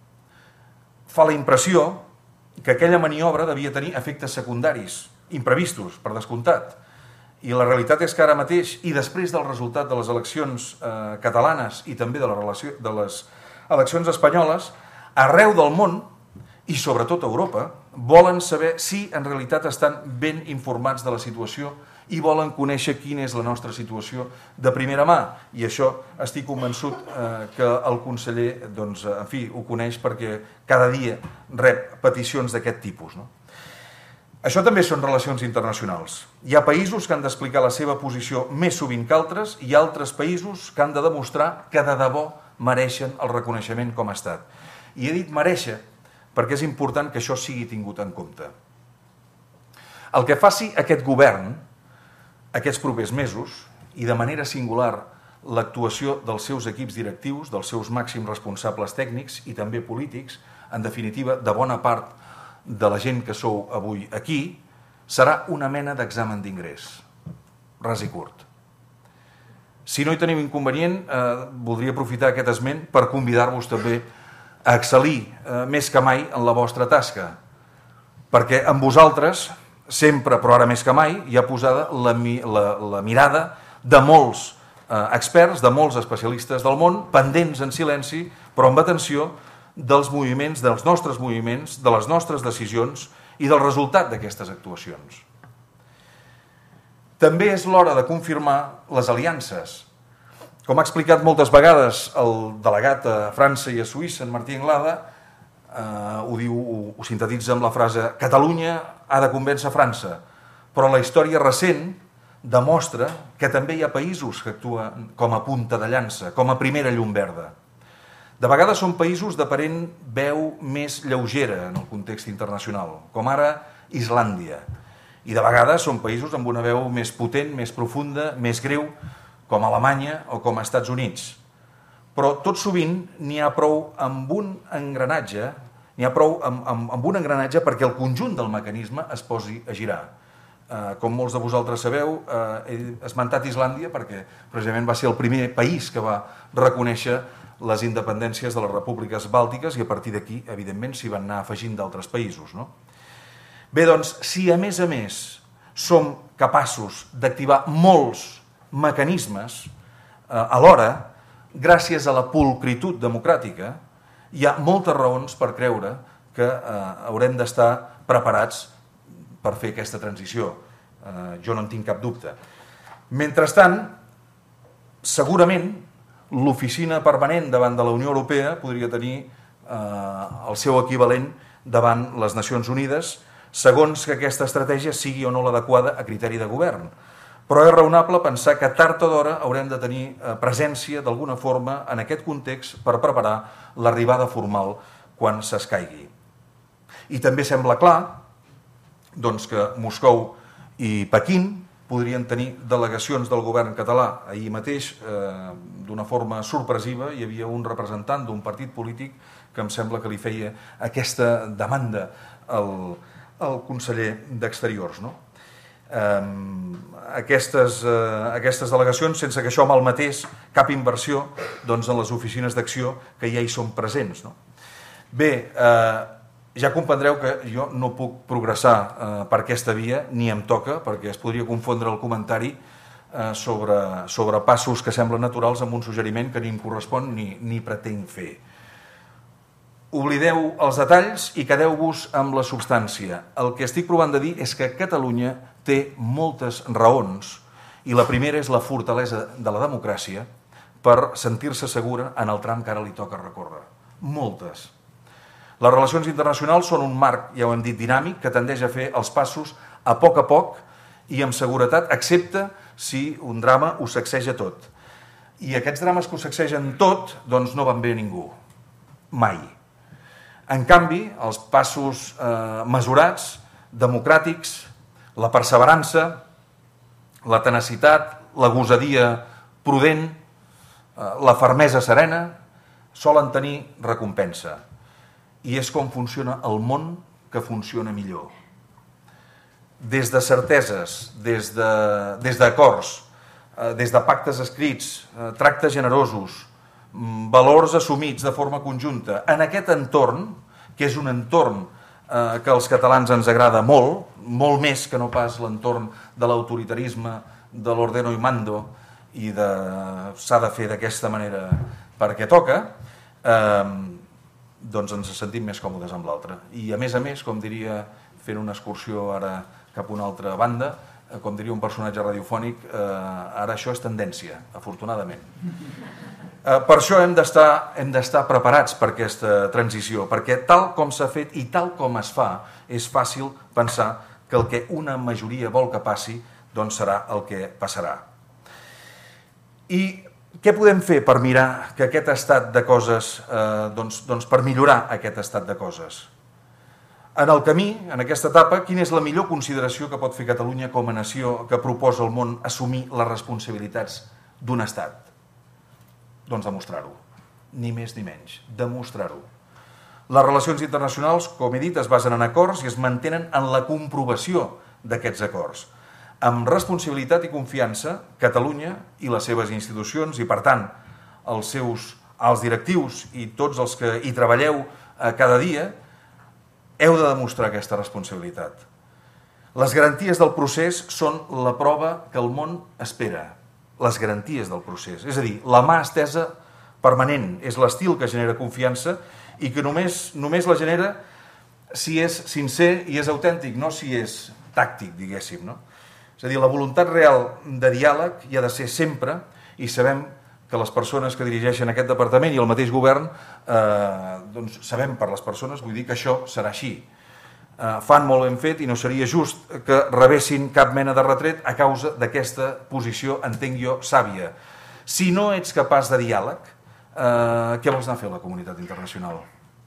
S3: fa la impressió que aquella maniobra devia tenir efectes secundaris, imprevistos, per descomptat. I la realitat és que ara mateix, i després del resultat de les eleccions eh, catalanes i també de, la relació, de les eleccions espanyoles, arreu del món, i sobretot a Europa, volen saber si en realitat estan ben informats de la situació i volen conèixer quina és la nostra situació de primera mà. I això estic convençut eh, que el conseller, doncs, en fi, ho coneix perquè cada dia rep peticions d'aquest tipus, no? Això també són relacions internacionals. Hi ha països que han d'explicar la seva posició més sovint que altres i altres països que han de demostrar que de debò mereixen el reconeixement com a estat. I he dit mereixer perquè és important que això sigui tingut en compte. El que faci aquest govern aquests propers mesos i de manera singular l'actuació dels seus equips directius, dels seus màxims responsables tècnics i també polítics, en definitiva, de bona part de la gent que sou avui aquí, serà una mena d'examen d'ingrés, ras i curt. Si no hi tenim inconvenient, eh, voldria aprofitar aquest esment per convidar-vos també a excel·lir més que mai en la vostra tasca, perquè en vosaltres, sempre, però ara més que mai, hi ha posada la, la, la mirada de molts eh, experts, de molts especialistes del món, pendents en silenci, però amb atenció dels moviments, dels nostres moviments, de les nostres decisions i del resultat d'aquestes actuacions. També és l'hora de confirmar les aliances. Com ha explicat moltes vegades el delegat a França i a Suïssa, en Martí Anglada, eh, ho diu, ho, ho sintetitza amb la frase «Catalunya ha de convèncer França», però la història recent demostra que també hi ha països que actuen com a punta de llança, com a primera llum verda. De vegades són països d'aparent veu més lleugera en el context internacional, com ara Islàndia, i de vegades són països amb una veu més potent, més profunda, més greu, com Alemanya o com Estats Units. Però tot sovint n'hi ha prou amb un engranatge, n'hi ha prou amb, amb, amb un engranatge perquè el conjunt del mecanisme es posi a girar. Eh, com molts de vosaltres sabeu, eh, he esmentat Islàndia perquè precisament va ser el primer país que va reconèixer les independències de les repúbliques bàltiques i a partir d'aquí, evidentment, s'hi van anar afegint d'altres països, no? Bé, doncs, si a més a més som capaços d'activar molts mecanismes eh, alhora, gràcies a la pulcritud democràtica, hi ha moltes raons per creure que eh, haurem d'estar preparats per fer aquesta transició. Eh, jo no en tinc cap dubte. Mentrestant, segurament, l'oficina permanent davant de la Unió Europea podria tenir eh, el seu equivalent davant les Nacions Unides, segons que aquesta estratègia sigui o no l'adequada a criteri de govern. Però és raonable pensar que tard o d'hora haurem de tenir presència d'alguna forma en aquest context per preparar l'arribada formal quan s'escaigui. I també sembla clar doncs, que Moscou i Pequín podrien tenir delegacions del govern català. Ahir mateix, eh, d'una forma sorpresiva, hi havia un representant d'un partit polític que em sembla que li feia aquesta demanda al, al conseller d'Exteriors, no? Eh, aquestes, eh, aquestes delegacions, sense que això malmetés cap inversió doncs, en les oficines d'acció que ja hi són presents, no? Bé, eh, ja comprendreu que jo no puc progressar eh, per aquesta via, ni em toca, perquè es podria confondre el comentari eh, sobre, sobre passos que semblen naturals amb un suggeriment que ni em correspon ni, ni pretenc fer. Oblideu els detalls i quedeu-vos amb la substància. El que estic provant de dir és que Catalunya té moltes raons i la primera és la fortalesa de la democràcia per sentir-se segura en el tram que ara li toca recórrer. Moltes. Les relacions internacionals són un marc, ja ho hem dit, dinàmic, que tendeix a fer els passos a poc a poc i amb seguretat, excepte si un drama ho sacseja tot. I aquests drames que ho sacsegen tot, doncs no van bé a ningú. Mai. En canvi, els passos eh, mesurats, democràtics, la perseverança, la tenacitat, la gosadia prudent, eh, la fermesa serena, solen tenir recompensa. I és com funciona el món que funciona millor. Des de certeses, des de, des d'acords, eh, des de pactes escrits, eh, tractes generosos, valors assumits de forma conjunta, en aquest entorn, que és un entorn eh, que als catalans ens agrada molt, molt més que no pas l'entorn de l'autoritarisme, de l'ordeno i mando, i de s'ha de fer d'aquesta manera perquè toca, eh, doncs ens sentim més còmodes amb l'altre. I a més a més, com diria, fent una excursió ara cap a una altra banda, com diria un personatge radiofònic, eh, ara això és tendència, afortunadament. Eh, per això hem d'estar hem d'estar preparats per aquesta transició, perquè tal com s'ha fet i tal com es fa, és fàcil pensar que el que una majoria vol que passi, doncs serà el que passarà. I què podem fer per mirar que aquest estat de coses, eh, doncs, doncs per millorar aquest estat de coses? En el camí, en aquesta etapa, quina és la millor consideració que pot fer Catalunya com a nació que proposa al món assumir les responsabilitats d'un estat? Doncs demostrar-ho. Ni més ni menys. Demostrar-ho. Les relacions internacionals, com he dit, es basen en acords i es mantenen en la comprovació d'aquests acords. Amb responsabilitat i confiança, Catalunya i les seves institucions i, per tant, els seus els directius i tots els que hi treballeu cada dia, heu de demostrar aquesta responsabilitat. Les garanties del procés són la prova que el món espera. Les garanties del procés. És a dir, la mà estesa permanent és l'estil que genera confiança i que només, només la genera si és sincer i és autèntic, no si és tàctic, diguéssim, no? És a dir, la voluntat real de diàleg hi ha de ser sempre, i sabem que les persones que dirigeixen aquest departament i el mateix govern, eh, doncs sabem per les persones, vull dir que això serà així. Eh, fan molt ben fet i no seria just que rebessin cap mena de retret a causa d'aquesta posició, entenc jo, sàvia. Si no ets capaç de diàleg, eh, què vols anar a fer a la comunitat internacional?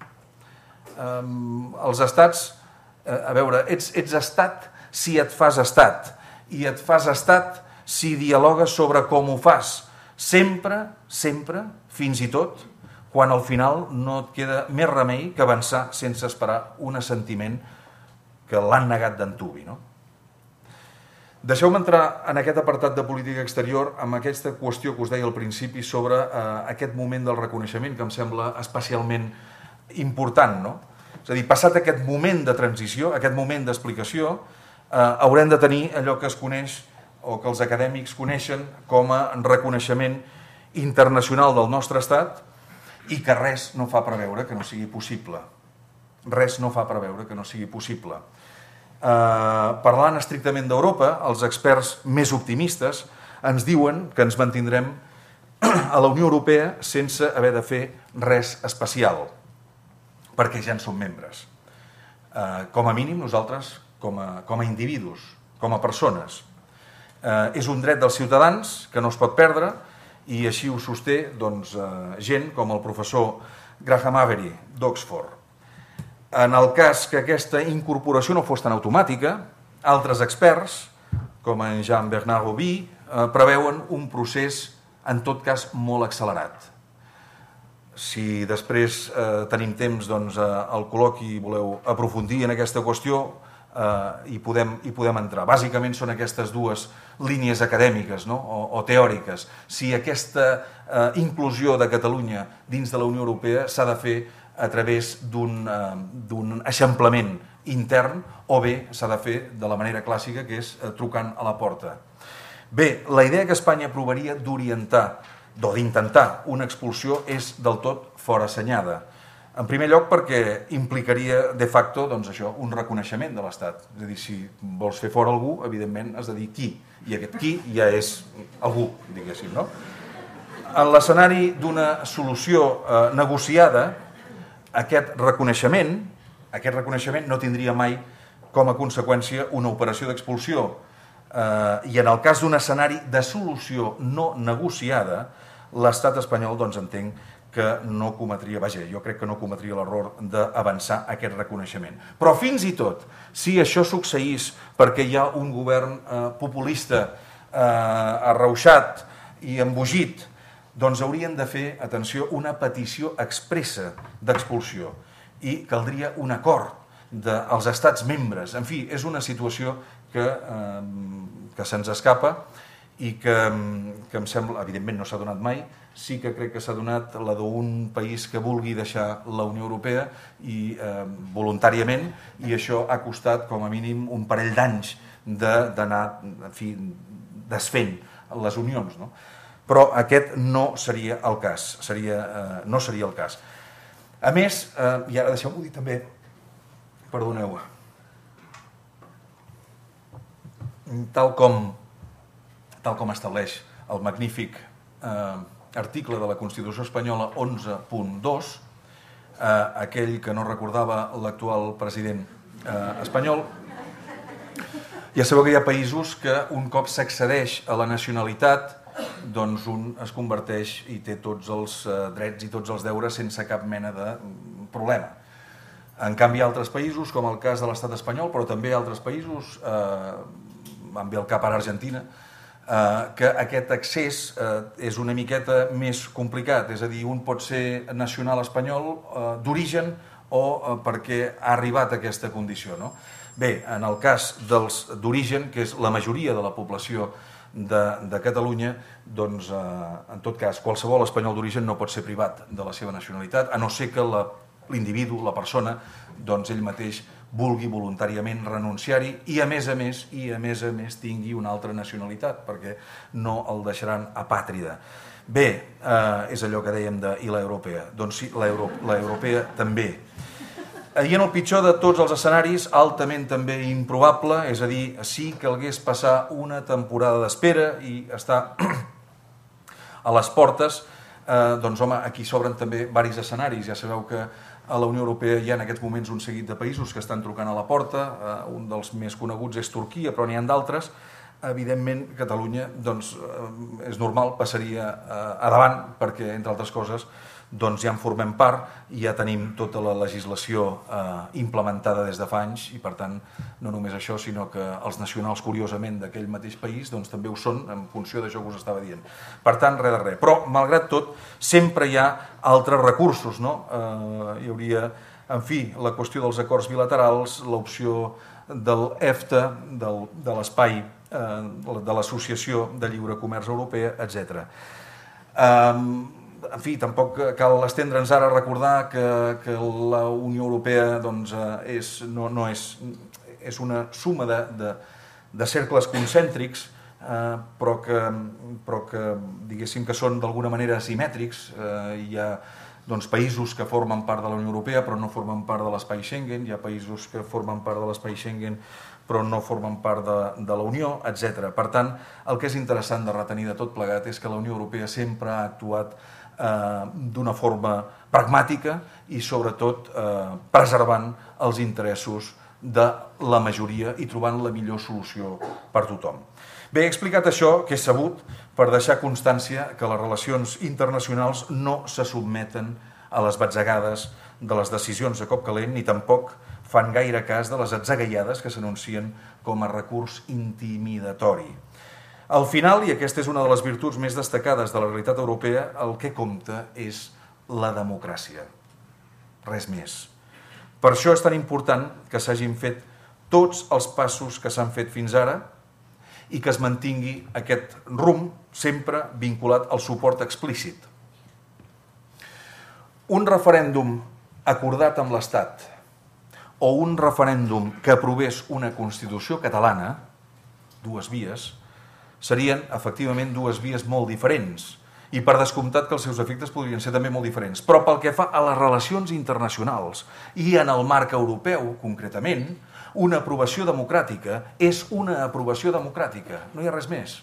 S3: Eh, els estats, eh, a veure, ets, ets estat si et fas estat, i et fas estat si dialogues sobre com ho fas, sempre, sempre, fins i tot, quan al final no et queda més remei que avançar sense esperar un assentiment que l'han negat d'antuvi, no? Deixeu-me entrar en aquest apartat de política exterior amb aquesta qüestió que us deia al principi sobre eh, aquest moment del reconeixement que em sembla especialment important, no? És a dir, passat aquest moment de transició, aquest moment d'explicació, eh, haurem de tenir allò que es coneix o que els acadèmics coneixen com a reconeixement internacional del nostre estat i que res no fa preveure que no sigui possible. Res no fa preveure que no sigui possible. Eh, parlant estrictament d'Europa, els experts més optimistes ens diuen que ens mantindrem a la Unió Europea sense haver de fer res especial, perquè ja en som membres. Eh, com a mínim nosaltres, com a, com a individus, com a persones. Eh, és un dret dels ciutadans que no es pot perdre i així ho sosté doncs, eh, gent com el professor Graham Avery d'Oxford. En el cas que aquesta incorporació no fos tan automàtica, altres experts, com en Jean-Bernard Roby, eh, preveuen un procés en tot cas molt accelerat. Si després eh, tenim temps doncs, eh, al col·loqui i voleu aprofundir en aquesta qüestió, eh, hi, podem, hi podem entrar. Bàsicament són aquestes dues línies acadèmiques, no? o, o teòriques. Si aquesta eh, inclusió de Catalunya dins de la Unió Europea s'ha de fer a través d'un eh, eixamplament intern o bé s'ha de fer de la manera clàssica, que és eh, trucant a la porta. Bé, la idea que Espanya provaria d'orientar o d'intentar una expulsió és del tot fora assenyada. En primer lloc perquè implicaria de facto doncs això, un reconeixement de l'Estat. És a dir, si vols fer fora algú, evidentment has de dir qui, i aquest qui ja és algú, diguéssim, no? En l'escenari d'una solució eh, negociada, aquest reconeixement, aquest reconeixement no tindria mai com a conseqüència una operació d'expulsió. Eh, I en el cas d'un escenari de solució no negociada, l'estat espanyol, doncs, entenc que no cometria, vaja, jo crec que no cometria l'error d'avançar aquest reconeixement. Però fins i tot, si això succeís perquè hi ha un govern eh, populista eh, arrauxat i embogit, doncs haurien de fer, atenció, una petició expressa d'expulsió i caldria un acord dels estats membres. En fi, és una situació que, eh, que se'ns escapa i que, que em sembla, evidentment no s'ha donat mai, sí que crec que s'ha donat la d'un país que vulgui deixar la Unió Europea i eh, voluntàriament, i això ha costat com a mínim un parell d'anys d'anar, en fi, desfent les unions, no? Però aquest no seria el cas, seria, eh, no seria el cas. A més, eh, i ara deixeu-m'ho dir també, perdoneu, tal com tal com estableix el magnífic eh, article de la Constitució espanyola onze punt dos, eh, aquell que no recordava l'actual president eh, espanyol, ja sabeu que hi ha països que un cop s'accedeix a la nacionalitat, doncs un es converteix i té tots els eh, drets i tots els deures sense cap mena de problema. En canvi, altres països, com el cas de l'estat espanyol, però també altres països, eh, em ve al cap ara Argentina, Uh, que aquest accés uh, és una miqueta més complicat, és a dir, un pot ser nacional espanyol uh, d'origen o uh, perquè ha arribat a aquesta condició, no? Bé, en el cas dels d'origen, que és la majoria de la població de Catalunya, doncs, en tot cas, qualsevol espanyol d'origen no pot ser privat de la seva nacionalitat, a no ser que l'individu, la persona, doncs ell mateix vulgui voluntàriament renunciar-hi i a més a més i a més a més tingui una altra nacionalitat, perquè no el deixaran apàtrida. Bé, eh, és allò que dèiem de i la europea. Doncs sí, la, Euro, la europea també. I en el pitjor de tots els escenaris, altament també improbable, és a dir, sí que calgués passar una temporada d'espera i estar a les portes, eh, doncs home, aquí s'obren també varis escenaris. Ja sabeu que a la Unió Europea hi ha en aquests moments un seguit de països que estan trucant a la porta, eh, un dels més coneguts és Turquia, però n'hi ha d'altres. Evidentment, Catalunya, doncs, eh, és normal, passaria eh, a davant, perquè, entre altres coses, doncs ja en formem part i ja tenim tota la legislació eh, implementada des de fa anys i, per tant, no només això, sinó que els nacionals, curiosament, d'aquell mateix país, doncs també ho són en funció d'això que us estava dient. Per tant, res de res. Però, malgrat tot, sempre hi ha altres recursos, no? Eh, hi hauria, en fi, la qüestió dels acords bilaterals, l'opció del EFTA, del, de l'espai, eh, de l'Associació de Lliure Comerç Europea, etcètera. Eh, En fi, tampoc cal estendre'ns ara a recordar que, que la Unió Europea doncs, és, no, no és, és una suma de, de, de cercles concèntrics, eh, però, que, però que diguéssim que són d'alguna manera asimètrics. Eh, hi ha doncs, països que formen part de la Unió Europea però no formen part de l'espai Schengen, hi ha països que formen part de l'espai Schengen però no formen part de, de la Unió, etcètera. Per tant, el que és interessant de retenir de tot plegat és que la Unió Europea sempre ha actuat Eh, d'una forma pragmàtica i sobretot eh, preservant els interessos de la majoria i trobant la millor solució per tothom. Bé, he explicat això, que és sabut, per deixar constància que les relacions internacionals no se sotmeten a les batzegades de les decisions de cop calent ni tampoc fan gaire cas de les atzagaiades que s'anuncien com a recurs intimidatori. Al final, i aquesta és una de les virtuts més destacades de la realitat europea, el que compta és la democràcia. Res més. Per això és tan important que s'hagin fet tots els passos que s'han fet fins ara i que es mantingui aquest rumb sempre vinculat al suport explícit. Un referèndum acordat amb l'Estat o un referèndum que aprovés una Constitució catalana, dues vies, serien, efectivament, dues vies molt diferents i per descomptat que els seus efectes podrien ser també molt diferents. Però pel que fa a les relacions internacionals i en el marc europeu, concretament, una aprovació democràtica és una aprovació democràtica, no hi ha res més.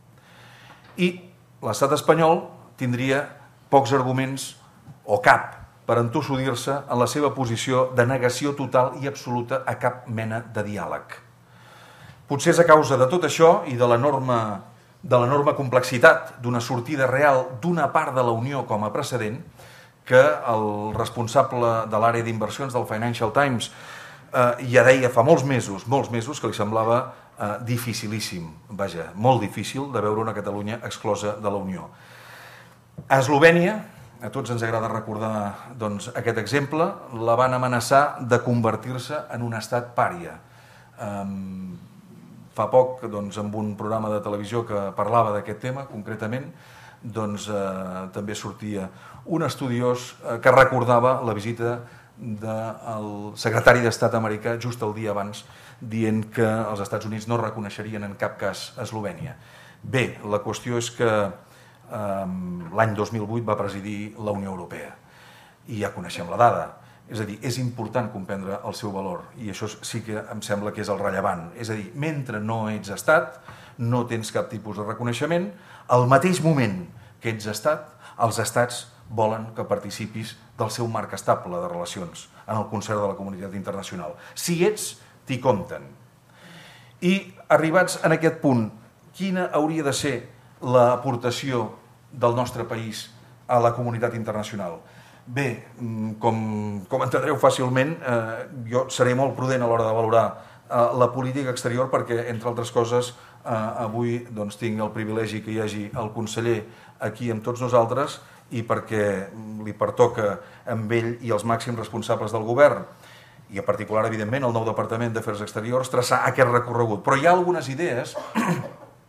S3: I l'estat espanyol tindria pocs arguments o cap per entossudir-se en la seva posició de negació total i absoluta a cap mena de diàleg. Potser és a causa de tot això i de l'enorme de l'enorme complexitat d'una sortida real d'una part de la Unió com a precedent que el responsable de l'àrea d'inversions del Financial Times eh, ja deia fa molts mesos, molts mesos que li semblava eh, dificilíssim, vaja, molt difícil de veure una Catalunya exclosa de la Unió. A Eslovènia, a tots ens agrada recordar doncs, aquest exemple, la van amenaçar de convertir-se en un estat pària. Um, Fa poc, doncs, amb un programa de televisió que parlava d'aquest tema, concretament, doncs, eh, també sortia un estudiós eh, que recordava la visita del secretari d'Estat americà just el dia abans, dient que els Estats Units no reconeixerien en cap cas Eslovènia. Bé, la qüestió és que eh, l'any dos mil vuit va presidir la Unió Europea i ja coneixem la dada. És a dir, és important comprendre el seu valor i això sí que em sembla que és el rellevant. És a dir, mentre no ets estat, no tens cap tipus de reconeixement, al mateix moment que ets estat, els estats volen que participis del seu marc estable de relacions en el concert de la comunitat internacional. Si ets, t'hi compten. I arribats en aquest punt, quina hauria de ser l'aportació del nostre país a la comunitat internacional? Bé, com, com entendreu fàcilment, eh, jo seré molt prudent a l'hora de valorar eh, la política exterior perquè, entre altres coses, eh, avui doncs, tinc el privilegi que hi hagi el conseller aquí amb tots nosaltres i perquè li pertoca amb ell i els màxims responsables del govern i en particular, evidentment, el nou Departament d'Afers Exteriors traçar aquest recorregut. Però hi ha algunes idees que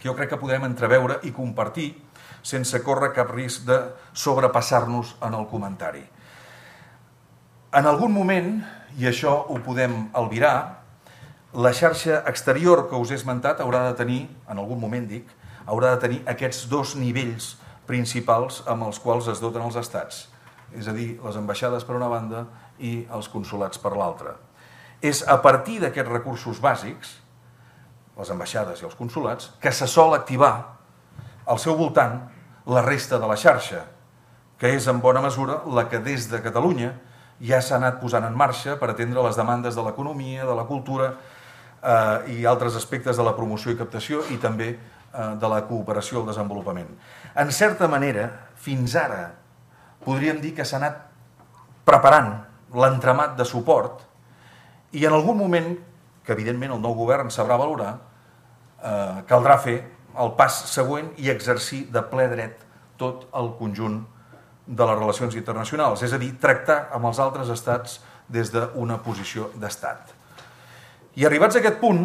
S3: que jo crec que podem entreveure i compartir sense córrer cap risc de sobrepassar-nos en el comentari. En algun moment, i això ho podem albirar, la xarxa exterior que us he esmentat haurà de tenir, en algun moment dic, haurà de tenir aquests dos nivells principals amb els quals es doten els estats, és a dir, les ambaixades per una banda i els consolats per l'altra. És a partir d'aquests recursos bàsics, les ambaixades i els consolats, que se sol activar al seu voltant la resta de la xarxa, que és en bona mesura la que des de Catalunya ja s'ha anat posant en marxa per atendre les demandes de l'economia, de la cultura eh, i altres aspectes de la promoció i captació i també eh, de la cooperació al desenvolupament. En certa manera, fins ara, podríem dir que s'ha anat preparant l'entramat de suport i en algun moment, que evidentment el nou govern sabrà valorar, eh, caldrà fer el pas següent i exercir de ple dret tot el conjunt de les relacions internacionals, és a dir, tractar amb els altres estats des d'una posició d'estat. I arribats a aquest punt,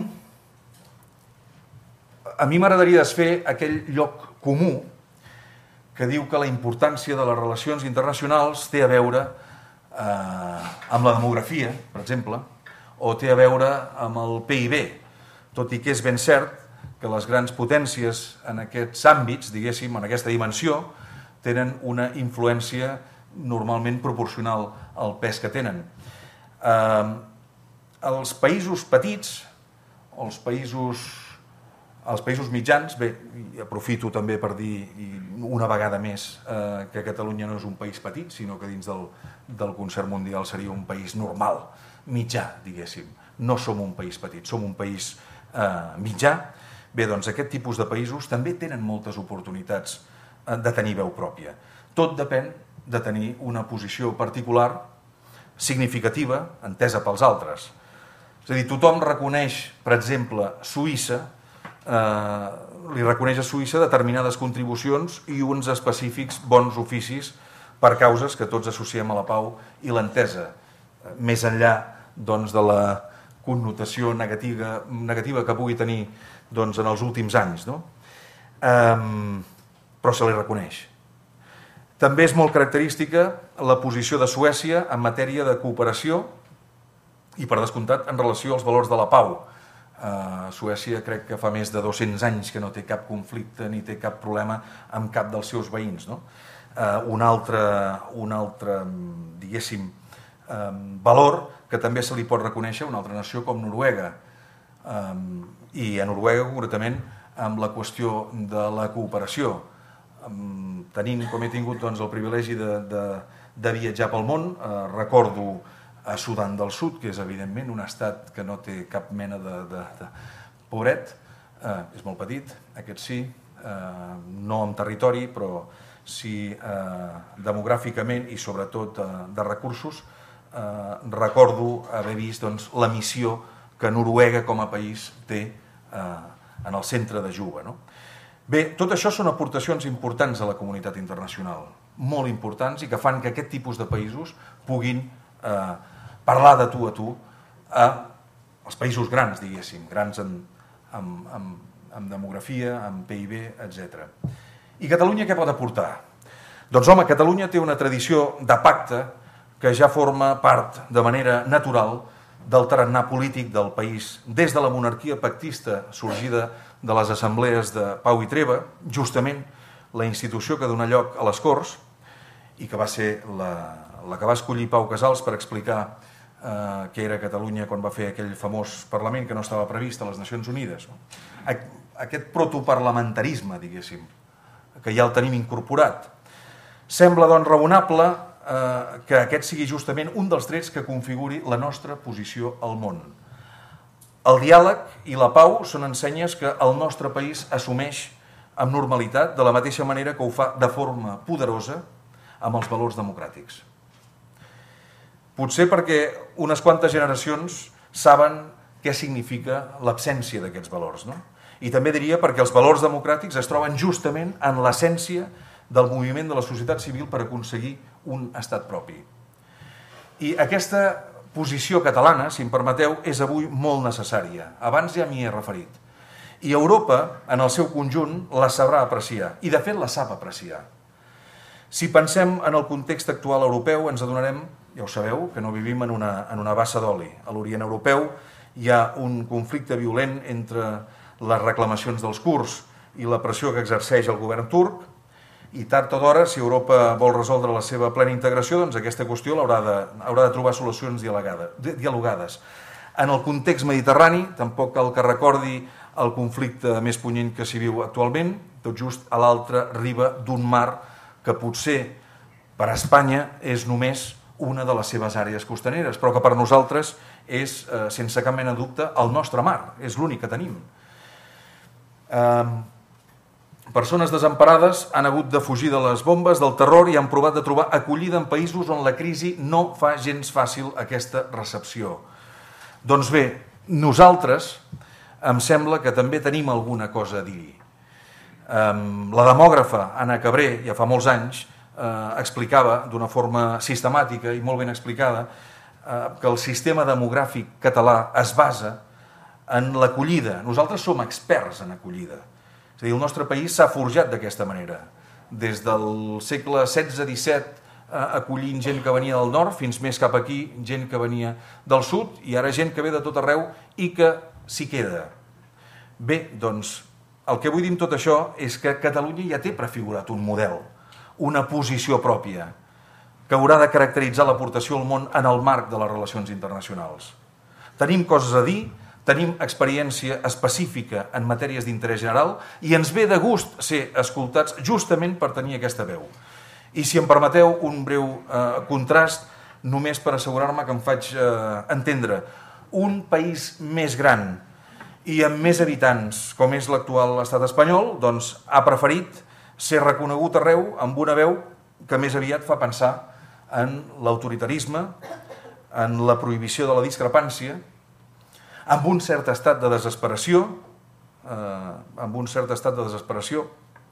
S3: a mi m'agradaria desfer aquell lloc comú que diu que la importància de les relacions internacionals té a veure eh, amb la demografia, per exemple, o té a veure amb el P I B, tot i que és ben cert que les grans potències en aquests àmbits, diguéssim, en aquesta dimensió, tenen una influència normalment proporcional al pes que tenen. Eh, els països petits, els països, els països mitjans, bé, i aprofito també per dir una vegada més eh, que Catalunya no és un país petit, sinó que dins del, del concert mundial seria un país normal, mitjà, diguéssim. No som un país petit, som un país eh, mitjà. Bé, doncs aquest tipus de països també tenen moltes oportunitats de tenir veu pròpia. Tot depèn de tenir una posició particular, significativa, entesa pels altres. És a dir, tothom reconeix, per exemple, Suïssa, eh, li reconeix a Suïssa determinades contribucions i uns específics bons oficis per causes que tots associem a la pau i l'entesa, més enllà doncs, de la connotació negativa, negativa que pugui tenir doncs, en els últims anys, no? Um, però se li reconeix. També és molt característica la posició de Suècia en matèria de cooperació i, per descomptat, en relació als valors de la pau. Uh, Suècia crec que fa més de dos-cents anys que no té cap conflicte ni té cap problema amb cap dels seus veïns, no? Uh, un altre, un altre diguéssim, um, valor que també se li pot reconèixer a una altra nació com Noruega. Um, i a Noruega concretament amb la qüestió de la cooperació, um, tenint com he tingut doncs, el privilegi de, de, de viatjar pel món, eh, recordo a Sudan del Sud, que és evidentment un estat que no té cap mena de, de, de pobret, eh, és molt petit, aquest sí, eh, no en territori, però sí eh, demogràficament i sobretot eh, de recursos. Eh, recordo haver vist doncs, la missió que Noruega com a país té eh, en el centre de Juba. No? Bé, tot això són aportacions importants a la comunitat internacional, molt importants i que fan que aquest tipus de països puguin eh, parlar de tu a tu a els països grans, diguéssim, grans en, en, en, en demografia, en P I B, etcètera. I Catalunya què pot aportar? Doncs home, Catalunya té una tradició de pacte que ja forma part de manera natural del tarannà polític del país des de la monarquia pactista sorgida de les assemblees de Pau i Treva, justament la institució que dona lloc a les Corts i que va ser la, la que va escollir Pau Casals per explicar eh, què era Catalunya quan va fer aquell famós Parlament que no estava previst a les Nacions Unides. No? Aquest protoparlamentarisme, diguéssim, que ja el tenim incorporat. Sembla, doncs, raonable eh, que aquest sigui justament un dels trets que configuri la nostra posició al món. El diàleg i la pau són ensenyes que el nostre país assumeix amb normalitat, de la mateixa manera que ho fa de forma poderosa amb els valors democràtics. Potser perquè unes quantes generacions saben què significa l'absència d'aquests valors, no? I també diria perquè els valors democràtics es troben justament en l'essència del moviment de la societat civil per aconseguir un estat propi. I aquesta posició catalana, si em permeteu, és avui molt necessària. Abans ja m'hi he referit. I Europa, en el seu conjunt, la sabrà apreciar. I, de fet, la sap apreciar. Si pensem en el context actual europeu, ens adonarem, ja ho sabeu, que no vivim en una, en una bassa d'oli. A l'Orient Europeu hi ha un conflicte violent entre les reclamacions dels kurds i la pressió que exerceix el govern turc, i tard o d'hora, si Europa vol resoldre la seva plena integració, doncs aquesta qüestió haurà de, haurà de trobar solucions dialogades. En el context mediterrani, tampoc cal que recordi el conflicte més punyent que s'hi viu actualment, tot just a l'altra riba d'un mar que potser per a Espanya és només una de les seves àrees costaneres, però que per nosaltres és, eh, sense cap mena de dubte, el nostre mar, és l'únic que tenim. Eh, persones desemparades han hagut de fugir de les bombes, del terror, i han provat de trobar acollida en països on la crisi no fa gens fàcil aquesta recepció. Doncs bé, nosaltres em sembla que també tenim alguna cosa a dir. Um, la demògrafa Anna Cabré, ja fa molts anys, uh, explicava d'una forma sistemàtica i molt ben explicada uh, que el sistema demogràfic català es basa en l'acollida. Nosaltres som experts en acollida. És a dir, el nostre país s'ha forjat d'aquesta manera. Des del segle setze disset, uh, acollint gent que venia del nord, fins més cap aquí, gent que venia del sud, i ara gent que ve de tot arreu i que s'hi queda. Bé, doncs, el que vull dir amb tot això és que Catalunya ja té prefigurat un model, una posició pròpia, que haurà de caracteritzar l'aportació al món en el marc de les relacions internacionals. Tenim coses a dir, tenim experiència específica en matèries d'interès general i ens ve de gust ser escoltats justament per tenir aquesta veu. I si em permeteu un breu eh, contrast, només per assegurar-me que em faig eh, entendre, un país més gran i amb més habitants, com és l'actual estat espanyol, doncs ha preferit ser reconegut arreu amb una veu que més aviat fa pensar en l'autoritarisme, en la prohibició de la discrepància, amb un cert estat de desesperació, eh, amb un cert estat de desesperació,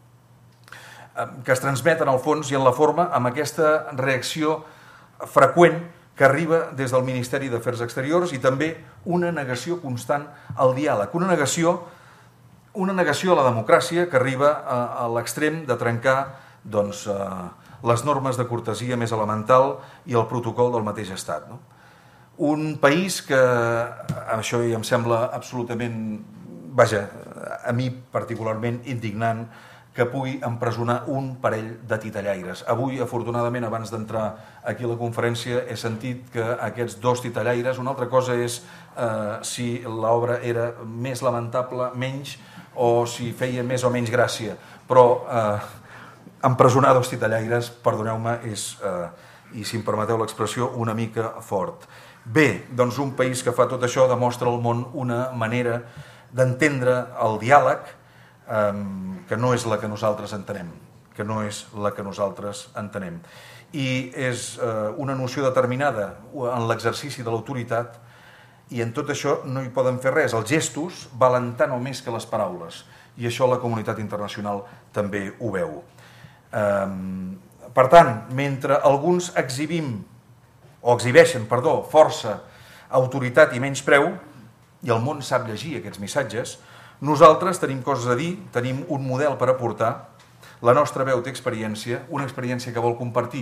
S3: eh, que es transmet en el fons i en la forma amb aquesta reacció freqüent que arriba des del Ministeri d'Afers Exteriors i també una negació constant al diàleg, una negació, una negació a la democràcia que arriba a, a l'extrem de trencar doncs, eh, les normes de cortesia més elemental i el protocol del mateix estat. No? Un país que, això ja em sembla absolutament, vaja, a mi particularment indignant, que pugui empresonar un parell de titellaires. Avui, afortunadament, abans d'entrar aquí a la conferència, he sentit que aquests dos titellaires, una altra cosa és eh, si l'obra era més lamentable, menys, o si feia més o menys gràcia, però eh, empresonar dos titellaires, perdoneu-me, és, eh, i si em permeteu l'expressió, una mica fort. Bé, doncs un país que fa tot això demostra al món una manera d'entendre el diàleg que no és la que nosaltres entenem, que no és la que nosaltres entenem. I és una noció determinada en l'exercici de l'autoritat i en tot això no hi poden fer res. Els gestos valen tant o més que les paraules i això la comunitat internacional també ho veu. Per tant, mentre alguns exhibim o exhibeixen, perdó, força, autoritat i menyspreu, i el món sap llegir aquests missatges, nosaltres tenim coses a dir, tenim un model per aportar, la nostra veu té experiència, una experiència que vol compartir.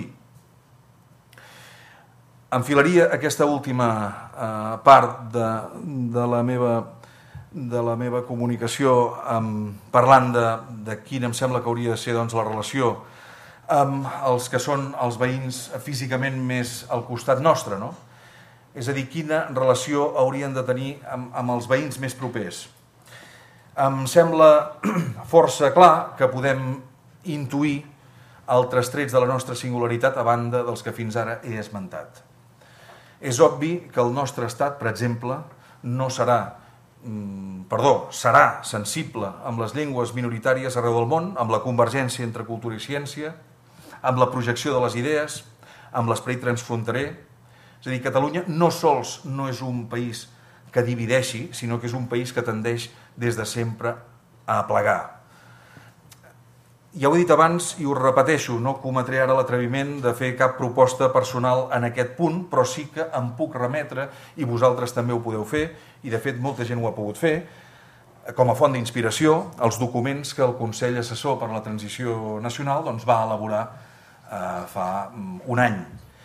S3: Enfilaria aquesta última eh, part de, de, la meva, de la meva comunicació eh, parlant de, de quina em sembla que hauria de ser doncs, la relació amb els que són els veïns físicament més al costat nostre, no? És a dir, quina relació haurien de tenir amb, amb els veïns més propers. Em sembla força clar que podem intuir altres trets de la nostra singularitat a banda dels que fins ara he esmentat. És obvi que el nostre estat, per exemple, no serà, perdó, serà sensible amb les llengües minoritàries arreu del món, amb la convergència entre cultura i ciència, amb la projecció de les idees, amb l'esperit transfronterer. És a dir, Catalunya no sols no és un país que divideixi, sinó que és un país que tendeix des de sempre a aplegar. Ja ho he dit abans i ho repeteixo, no cometré ara l'atreviment de fer cap proposta personal en aquest punt, però sí que em puc remetre, i vosaltres també ho podeu fer, i de fet molta gent ho ha pogut fer, com a font d'inspiració els documents que el Consell Assessor per la Transició Nacional doncs, va elaborar eh, fa un any.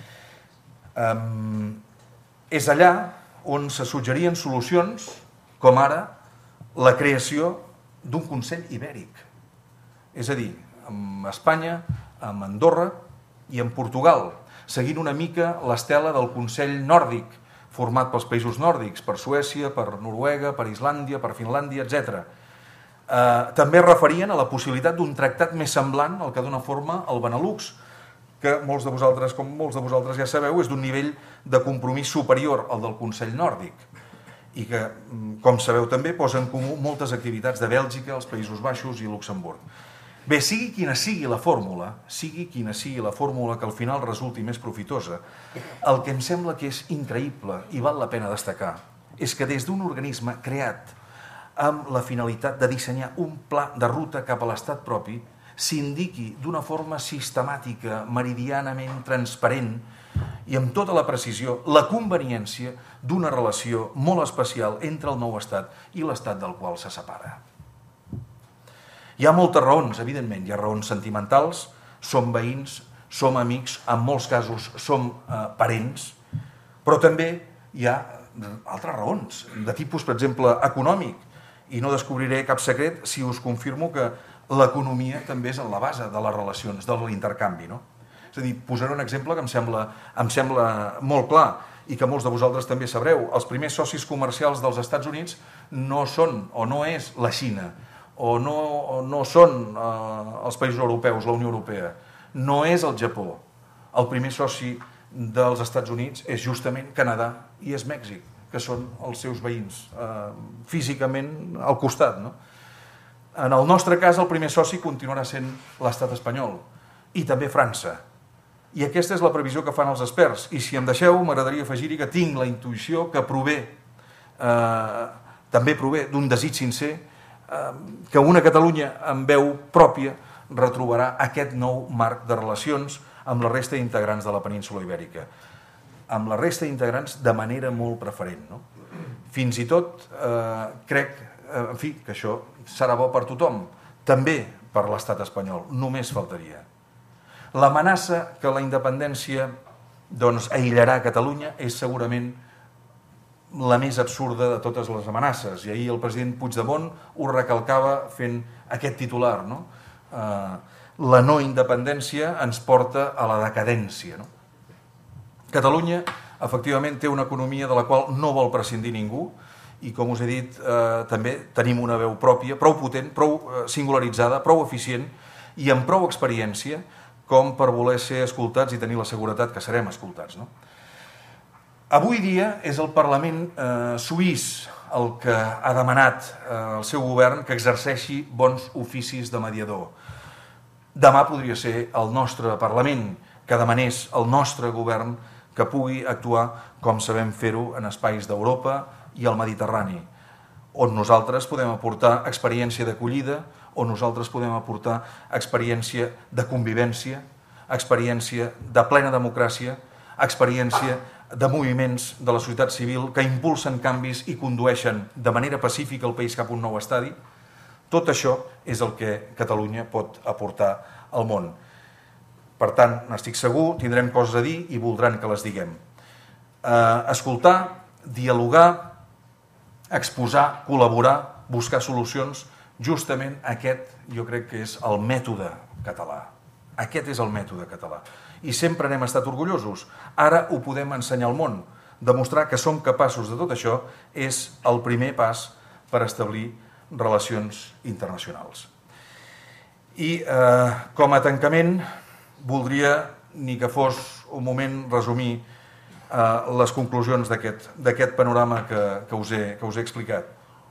S3: Um, és allà on se suggerien solucions com ara la creació d'un Consell Ibèric. És a dir, amb Espanya, amb Andorra i amb Portugal, seguint una mica l'estela del Consell Nòrdic, format pels països nòrdics, per Suècia, per Noruega, per Islàndia, per Finlàndia, etcètera. Eh, també referien a la possibilitat d'un tractat més semblant al que dona forma al Benelux, que molts de vosaltres, com molts de vosaltres ja sabeu, és d'un nivell de compromís superior al del Consell Nòrdic i que, com sabeu també, posa en comú moltes activitats de Bèlgica, els Països Baixos i Luxemburg. Bé, sigui quina sigui la fórmula, sigui quina sigui la fórmula que al final resulti més profitosa, el que em sembla que és increïble i val la pena destacar és que des d'un organisme creat amb la finalitat de dissenyar un pla de ruta cap a l'estat propi s'indiqui d'una forma sistemàtica, meridianament transparent i amb tota la precisió la conveniència d'una relació molt especial entre el nou estat i l'estat del qual se separa. Hi ha moltes raons, evidentment, hi ha raons sentimentals, som veïns, som amics, en molts casos som eh, parents, però també hi ha altres raons, de tipus, per exemple, econòmic, i no descobriré cap secret si us confirmo que l'economia també és en la base de les relacions, de l'intercanvi, no? És a dir, posaré un exemple que em sembla, em sembla molt clar i que molts de vosaltres també sabreu. Els primers socis comercials dels Estats Units no són o no és la Xina, o no, o no són eh, els països europeus, la Unió Europea, no és el Japó. El primer soci dels Estats Units és justament Canadà i és Mèxic, que són els seus veïns, eh, físicament al costat, no? En el nostre cas, el primer soci continuarà sent l'estat espanyol i també França. I aquesta és la previsió que fan els experts. I si em deixeu, m'agradaria afegir-hi que tinc la intuïció que prové, eh, també prové d'un desig sincer que una Catalunya amb veu pròpia retrobarà aquest nou marc de relacions amb la resta d'integrants de la península Ibèrica. Amb la resta d'integrants de manera molt preferent. No? Fins i tot eh, crec eh, en fi, que això serà bo per tothom, també per l'estat espanyol, només faltaria. L'amenaça que la independència doncs, aïllarà Catalunya és segurament la més absurda de totes les amenaces. I ahir el president Puigdemont ho recalcava fent aquest titular. No? Eh, la no independència ens porta a la decadència. No? Catalunya, efectivament, té una economia de la qual no vol prescindir ningú i, com us he dit, eh, també tenim una veu pròpia, prou potent, prou singularitzada, prou eficient i amb prou experiència com per voler ser escoltats i tenir la seguretat que serem escoltats. No? Avui dia és el Parlament eh, suís el que ha demanat eh, al seu govern que exerceixi bons oficis de mediador. Demà podria ser el nostre Parlament que demanés al nostre govern que pugui actuar com sabem fer-ho en espais d'Europa i al Mediterrani, on nosaltres podem aportar experiència d'acollida, on nosaltres podem aportar experiència de convivència, experiència de plena democràcia, experiència de moviments de la societat civil que impulsen canvis i condueixen de manera pacífica el país cap a un nou estadi. Tot això és el que Catalunya pot aportar al món. Per tant, n'estic segur, tindrem coses a dir i voldran que les diguem. Eh, escoltar, dialogar, exposar, col·laborar, buscar solucions, justament aquest jo crec que és el mètode català. Aquest és el mètode català. I sempre n'hem estat orgullosos. Ara ho podem ensenyar al món. Demostrar que som capaços de tot això és el primer pas per establir relacions internacionals. I eh, com a tancament voldria, ni que fos un moment, resumir eh, les conclusions d'aquest panorama que, que, us he, que us he explicat.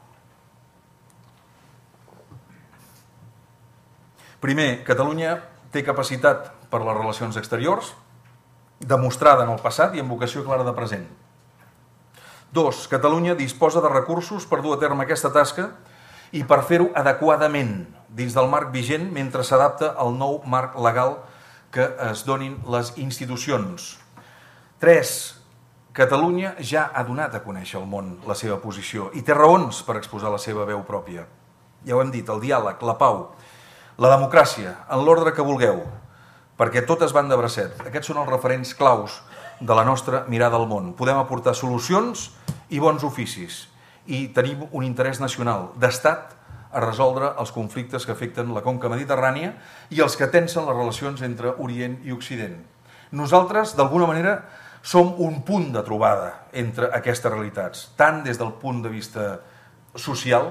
S3: Primer, Catalunya té capacitat per les relacions exteriors, demostrada en el passat i amb vocació clara de present. Dos, Catalunya disposa de recursos per dur a terme aquesta tasca i per fer-ho adequadament dins del marc vigent mentre s'adapta al nou marc legal que es donin les institucions. Tres, Catalunya ja ha donat a conèixer al món la seva posició i té raons per exposar la seva veu pròpia. Ja ho hem dit, el diàleg, la pau, la democràcia, en l'ordre que vulgueu, perquè totes van de bracet. Aquests són els referents claus de la nostra mirada al món. Podem aportar solucions i bons oficis i tenim un interès nacional d'estat a resoldre els conflictes que afecten la conca mediterrània i els que tensen les relacions entre Orient i Occident. Nosaltres, d'alguna manera, som un punt de trobada entre aquestes realitats, tant des del punt de vista social,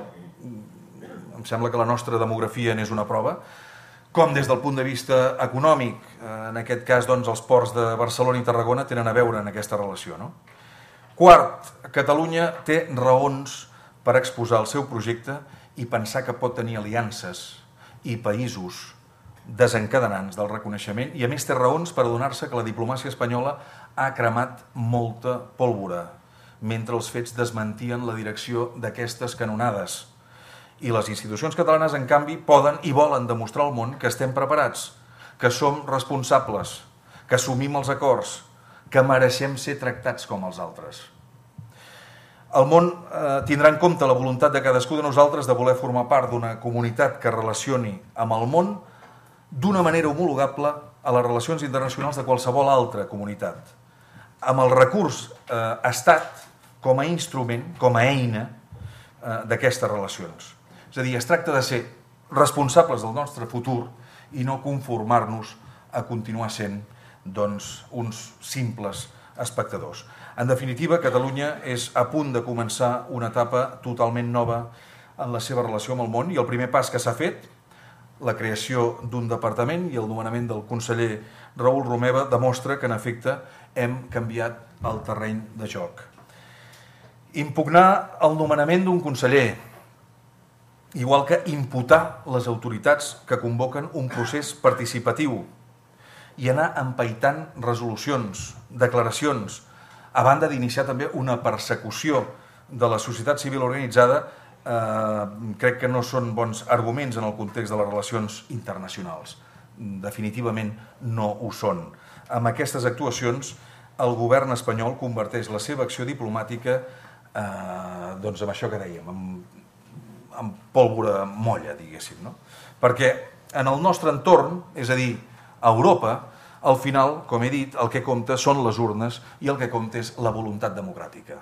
S3: em sembla que la nostra demografia n'és una prova, com des del punt de vista econòmic, en aquest cas doncs, els ports de Barcelona i Tarragona tenen a veure en aquesta relació. No? Quart, Catalunya té raons per exposar el seu projecte i pensar que pot tenir aliances i països desencadenants del reconeixement i a més té raons per adonar-se que la diplomàcia espanyola ha cremat molta pólvora mentre els fets desmentien la direcció d'aquestes canonades. I les institucions catalanes, en canvi, poden i volen demostrar al món que estem preparats, que som responsables, que assumim els acords, que mereixem ser tractats com els altres. El món eh, tindrà en compte la voluntat de cadascú de nosaltres de voler formar part d'una comunitat que relacioni amb el món d'una manera homologable a les relacions internacionals de qualsevol altra comunitat, amb el recurs eh, estat com a instrument, com a eina eh, d'aquestes relacions. És a dir, es tracta de ser responsables del nostre futur i no conformar-nos a continuar sent doncs, uns simples espectadors. En definitiva, Catalunya és a punt de començar una etapa totalment nova en la seva relació amb el món i el primer pas que s'ha fet, la creació d'un departament i el nomenament del conseller Raül Romeva demostra que en efecte hem canviat el terreny de joc. Impugnar el nomenament d'un conseller, igual que imputar les autoritats que convoquen un procés participatiu i anar empaitant resolucions, declaracions, a banda d'iniciar també una persecució de la societat civil organitzada, eh, crec que no són bons arguments en el context de les relacions internacionals. Definitivament no ho són. Amb aquestes actuacions, el govern espanyol converteix la seva acció diplomàtica eh, doncs amb això que dèiem, amb, amb pólvora molla, diguéssim. No? Perquè en el nostre entorn, és a dir, a Europa, al final, com he dit, el que compta són les urnes i el que compta és la voluntat democràtica.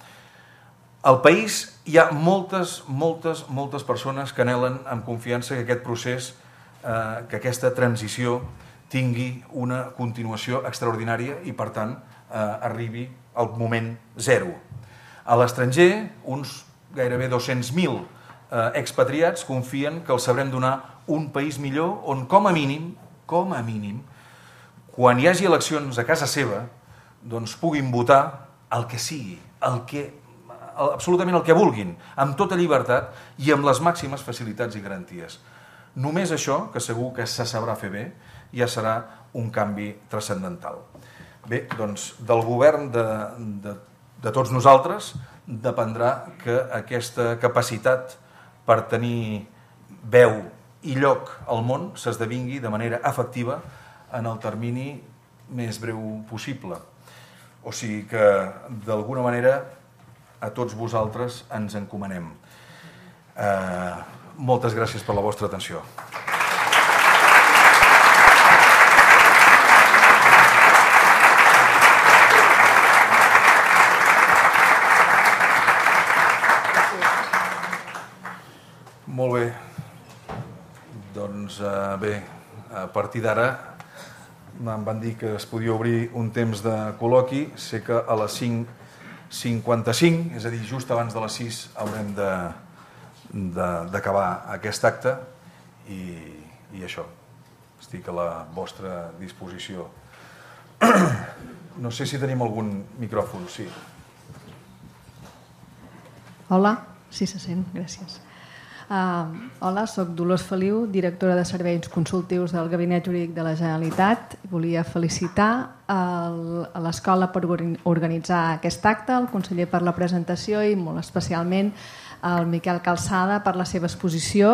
S3: Al país hi ha moltes, moltes, moltes persones que anhelen amb confiança que aquest procés, eh, que aquesta transició tingui una continuació extraordinària i, per tant, eh, arribi al moment zero. A l'estranger, uns gairebé dos-cents mil eh, expatriats confien que els sabrem donar un país millor on, com a mínim, com a mínim, quan hi hagi eleccions a casa seva, doncs puguin votar el que sigui, el que, absolutament el que vulguin, amb tota llibertat i amb les màximes facilitats i garanties. Només això, que segur que se sabrà fer bé, ja serà un canvi transcendental. Bé, doncs, del govern de, de, de tots nosaltres dependrà que aquesta capacitat per tenir veu i lloc al món s'esdevingui de manera efectiva en el termini més breu possible. O sigui que, d'alguna manera, a tots vosaltres ens encomanem. Eh, moltes gràcies per la vostra atenció. Molt bé. Doncs eh, bé, a partir d'ara em van dir que es podia obrir un temps de col·loqui. Sé que a les cinc cinquanta-cinc, és a dir, just abans de les sis, haurem d'acabar aquest acte i, i això. Estic a la vostra disposició. No sé si tenim algun micròfon, sí.
S4: Hola, sí se sent, gràcies. Uh, hola, soc Dolors Feliu, directora de Serveis Consultius del Gabinet Jurídic de la Generalitat. Volia felicitar el, a l'Escola per organitzar aquest acte, el conseller per la presentació i molt especialment el Miquel Calçada per la seva exposició.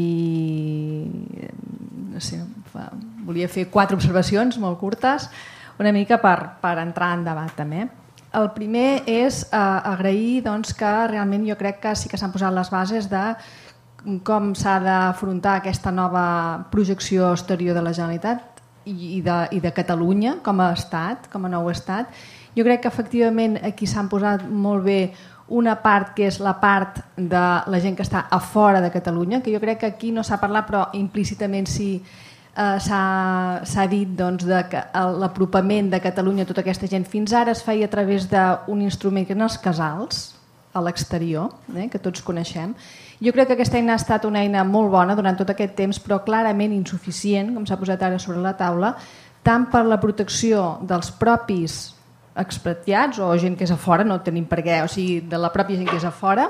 S4: I no sé, volia fer quatre observacions molt curtes. una mica per, per entrar en debat també. El primer és eh, agrair doncs, que realment jo crec que sí que s'han posat les bases de com s'ha d'afrontar aquesta nova projecció exterior de la Generalitat i de, i de Catalunya com a estat, com a nou estat. Jo crec que efectivament aquí s'han posat molt bé una part que és la part de la gent que està a fora de Catalunya, que jo crec que aquí no s'ha parlat però implícitament sí eh, s'ha dit doncs, de que l'apropament de Catalunya a tota aquesta gent fins ara es feia a través d'un instrument que eren els casals a l'exterior, eh, que tots coneixem. Jo crec que aquesta eina ha estat una eina molt bona durant tot aquest temps, però clarament insuficient, com s'ha posat ara sobre la taula, tant per la protecció dels propis expatriats o gent que és a fora, no tenim per què, o sigui, de la pròpia gent que és a fora,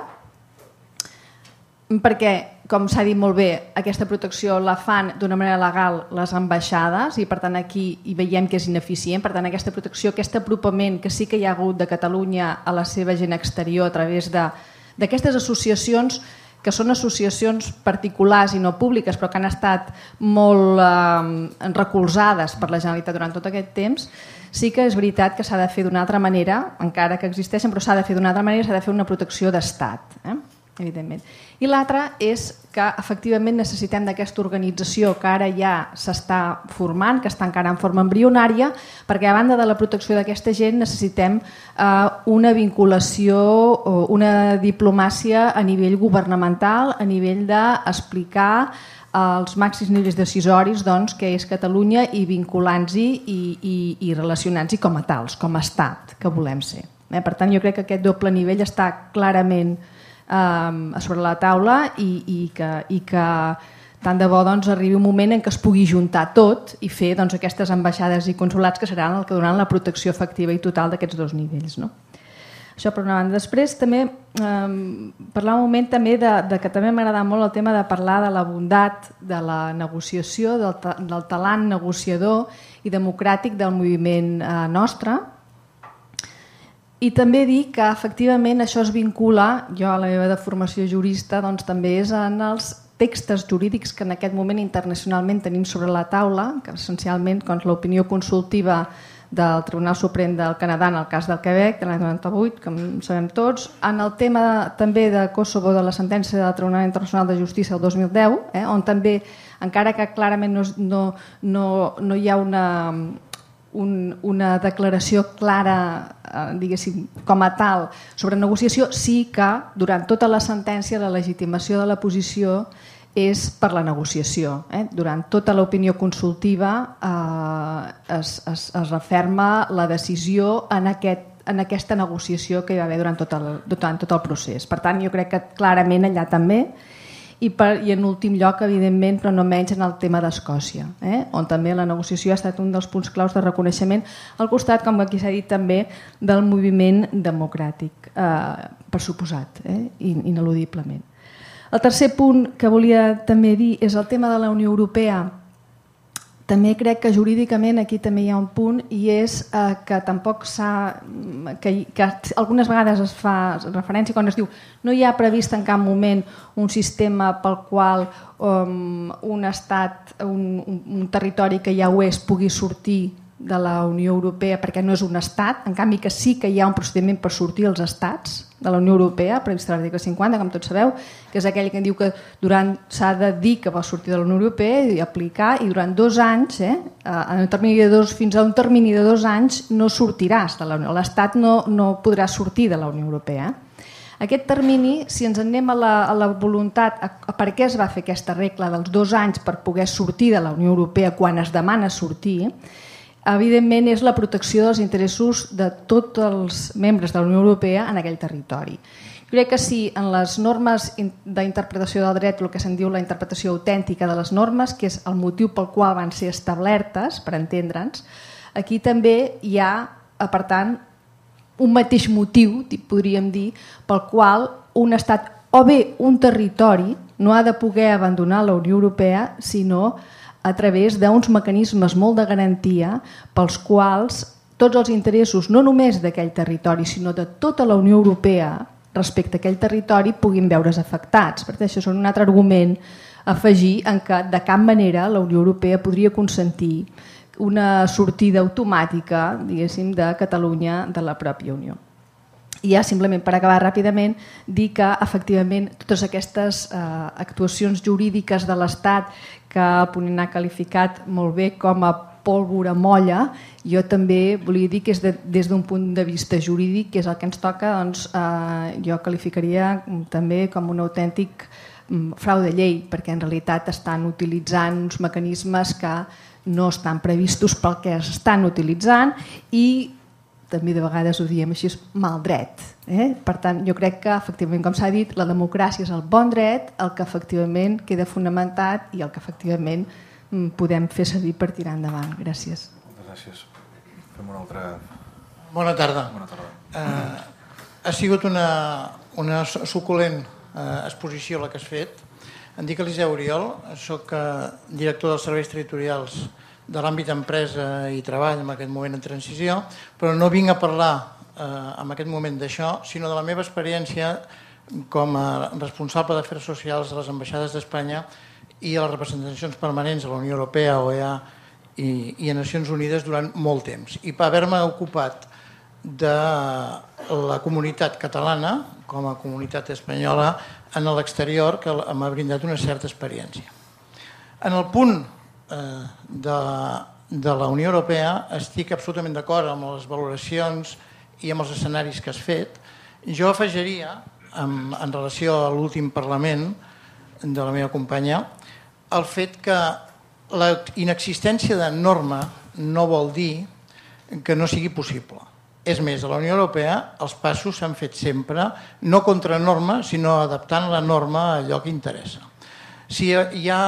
S4: perquè, com s'ha dit molt bé, aquesta protecció la fan d'una manera legal les ambaixades i per tant aquí hi veiem que és ineficient, per tant aquesta protecció, aquest apropament que sí que hi ha hagut de Catalunya a la seva gent exterior a través d'aquestes associacions que són associacions particulars i no públiques però que han estat molt eh, recolzades per la Generalitat durant tot aquest temps, sí que és veritat que s'ha de fer d'una altra manera, encara que existeixen, però s'ha de fer d'una altra manera, s'ha de fer una protecció d'estat, eh? Evidentment. I l'altra és que efectivament necessitem d'aquesta organització que ara ja s'està formant, que està encara en forma embrionària, perquè a banda de la protecció d'aquesta gent necessitem eh, una vinculació o una diplomàcia a nivell governamental, a nivell d'explicar als màxims nivells decisoris doncs, que és Catalunya i vinculant-hi i, i, i relacionant-hi com a tals, com a estat que volem ser. Eh? Per tant, jo crec que aquest doble nivell està clarament eh, sobre la taula i, i, que, i que tant de bo doncs, arribi un moment en què es pugui juntar tot i fer doncs, aquestes ambaixades i consulats que seran el que donaran la protecció efectiva i total d'aquests dos nivells. No? Això per una banda. Després també eh, parlar un moment també de, de que també m'agrada molt el tema de parlar de la bondat de la negociació, del, del talent negociador i democràtic del moviment eh, nostre. I també dir que efectivament això es vincula, jo a la meva de formació jurista doncs, també és en els textos jurídics que en aquest moment internacionalment tenim sobre la taula, que essencialment doncs, l'opinió consultiva del Tribunal Suprem del Canadà en el cas del Quebec de l'any noranta-vuit, com sabem tots, en el tema també de Kosovo de la sentència del Tribunal Internacional de Justícia del dos mil deu, eh, on també, encara que clarament no, no, no, no hi ha una, un, una declaració clara, eh, diguéssim, com a tal, sobre negociació, sí que durant tota la sentència la legitimació de la posició és per la negociació. Eh? Durant tota l'opinió consultiva eh, es, es, es referma la decisió en, aquest, en aquesta negociació que hi va haver durant tot, el, durant tot el procés. Per tant, jo crec que clarament allà també, i, per, i en últim lloc, evidentment, però no menys en el tema d'Escòcia, eh? on també la negociació ha estat un dels punts claus de reconeixement, al costat, com aquí s'ha dit també, del moviment democràtic, eh, per suposat, eh? ineludiblement. El tercer punt que volia també dir és el tema de la Unió Europea. També crec que jurídicament aquí també hi ha un punt i és eh, que tampoc s'ha... Que, que algunes vegades es fa referència quan es diu no hi ha previst en cap moment un sistema pel qual um, un estat, un, un, un territori que ja ho és pugui sortir de la Unió Europea perquè no és un estat, en canvi que sí que hi ha un procediment per sortir els estats de la Unió Europea, previst a l'article cinquanta, com tots sabeu, que és aquell que diu que durant s'ha de dir que vol sortir de la Unió Europea i aplicar, i durant dos anys, eh, en un termini de dos, fins a un termini de dos anys, no sortiràs de la Unió. L'Estat no, no podrà sortir de la Unió Europea. Aquest termini, si ens anem a la, a la voluntat, a, a per què es va fer aquesta regla dels dos anys per poder sortir de la Unió Europea quan es demana sortir, evidentment és la protecció dels interessos de tots els membres de la Unió Europea en aquell territori. Jo crec que si en les normes d'interpretació del dret, el que se'n diu la interpretació autèntica de les normes, que és el motiu pel qual van ser establertes, per entendre'ns, aquí també hi ha, per tant, un mateix motiu, podríem dir, pel qual un estat o bé un territori no ha de poder abandonar la Unió Europea, sinó a través d'uns mecanismes molt de garantia pels quals tots els interessos, no només d'aquell territori, sinó de tota la Unió Europea respecte a aquell territori puguin veure's afectats. Per tant, això és un altre argument a afegir en què de cap manera la Unió Europea podria consentir una sortida automàtica, diguéssim, de Catalunya de la pròpia Unió. I ja simplement per acabar ràpidament dir que efectivament totes aquestes eh, actuacions jurídiques de l'Estat que el ponent ha qualificat molt bé com a pólvora molla, jo també volia dir que és de, des d'un punt de vista jurídic, que és el que ens toca, doncs, eh, jo qualificaria també com un autèntic mm, frau de llei, perquè en realitat estan utilitzant uns mecanismes que no estan previstos pel que estan utilitzant i també de vegades ho diem així, és mal dret. Eh? Per tant, jo crec que, efectivament, com s'ha dit, la democràcia és el bon dret, el que efectivament queda fonamentat i el que efectivament podem fer servir per tirar endavant. Gràcies.
S3: Moltes gràcies. Fem una altra...
S5: Bona tarda.
S3: Bona tarda.
S5: Eh, ha sigut una, una suculent eh, exposició la que has fet. Em dic Eliseu Oriol, soc eh, director dels serveis territorials de l'àmbit empresa i treball en aquest moment en transició, però no vinc a parlar eh, en aquest moment d'això, sinó de la meva experiència com a responsable d'afers socials a les ambaixades d'Espanya i a les representacions permanents a la Unió Europea, O E A i, i a Nacions Unides durant molt temps. I per haver-me ocupat de la comunitat catalana com a comunitat espanyola en l'exterior, que m'ha brindat una certa experiència. En el punt De, de la Unió Europea estic absolutament d'acord amb les valoracions i amb els escenaris que has fet. Jo afegiria, en, en relació a l'últim Parlament de la meva companya, el fet que la inexistència de norma no vol dir que no sigui possible. És més, a la Unió Europea els passos s'han fet sempre, no contra norma, sinó adaptant la norma a allò que interessa. Si hi ha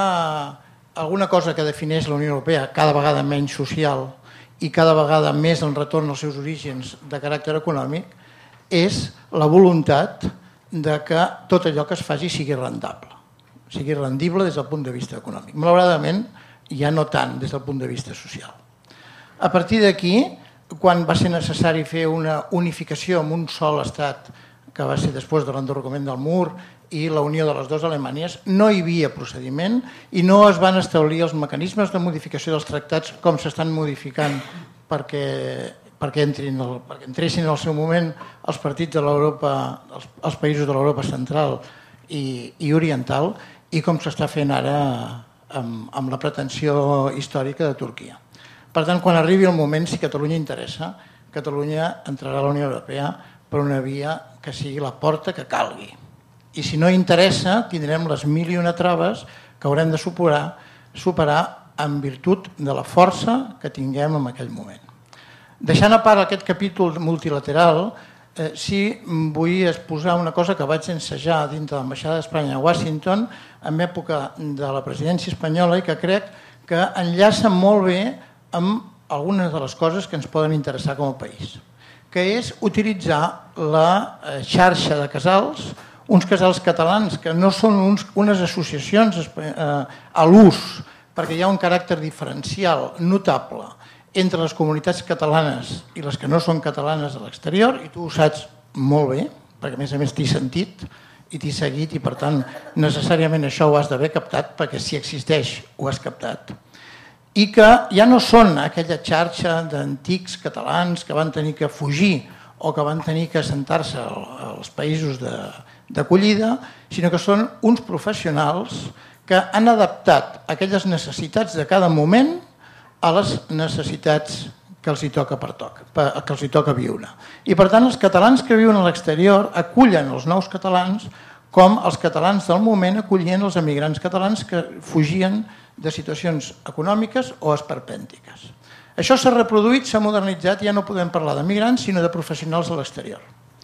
S5: alguna cosa que defineix la Unió Europea cada vegada menys social i cada vegada més en retorn als seus orígens de caràcter econòmic és la voluntat de que tot allò que es faci sigui rendable, sigui rendible des del punt de vista econòmic. Malauradament, ja no tant des del punt de vista social. A partir d'aquí, quan va ser necessari fer una unificació amb un sol estat, que va ser després de l'enderrocament del mur i la unió de les dues Alemanyes, no hi havia procediment i no es van establir els mecanismes de modificació dels tractats com s'estan modificant perquè, perquè, entrin el, perquè entressin en el seu moment els partits de l'Europa, els, els països de l'Europa central i, i oriental i com s'està fent ara amb, amb la pretensió històrica de Turquia. Per tant, quan arribi el moment, si Catalunya interessa, Catalunya entrarà a la Unió Europea per una via que sigui la porta que calgui. I si no interessa, tindrem les mil i una traves que haurem de superar, superar en virtut de la força que tinguem en aquell moment. Deixant a part aquest capítol multilateral, eh, sí vull exposar una cosa que vaig ensejar dintre de l'Ambaixada d'Espanya a Washington en època de la presidència espanyola i que crec que enllaça molt bé amb algunes de les coses que ens poden interessar com a país, que és utilitzar la xarxa de casals, uns casals catalans que no són uns, unes associacions eh, a l'ús, perquè hi ha un caràcter diferencial notable entre les comunitats catalanes i les que no són catalanes a l'exterior, i tu ho saps molt bé, perquè a més a més t'hi sentit i t'hi seguit i per tant necessàriament això ho has d'haver captat, perquè si existeix ho has captat. I que ja no són aquella xarxa d'antics catalans que van tenir que fugir o que van tenir que assentar-se als països d'acollida, sinó que són uns professionals que han adaptat aquelles necessitats de cada moment a les necessitats que els hi toca per toc, que els hi toca viure. I per tant els catalans que viuen a l'exterior acullen els nous catalans com els catalans del moment acollien els emigrants catalans que fugien de situacions econòmiques o esperpèntiques. Això s'ha reproduït, s'ha modernitzat, ja no podem parlar de migrants, sinó de professionals a l'exterior.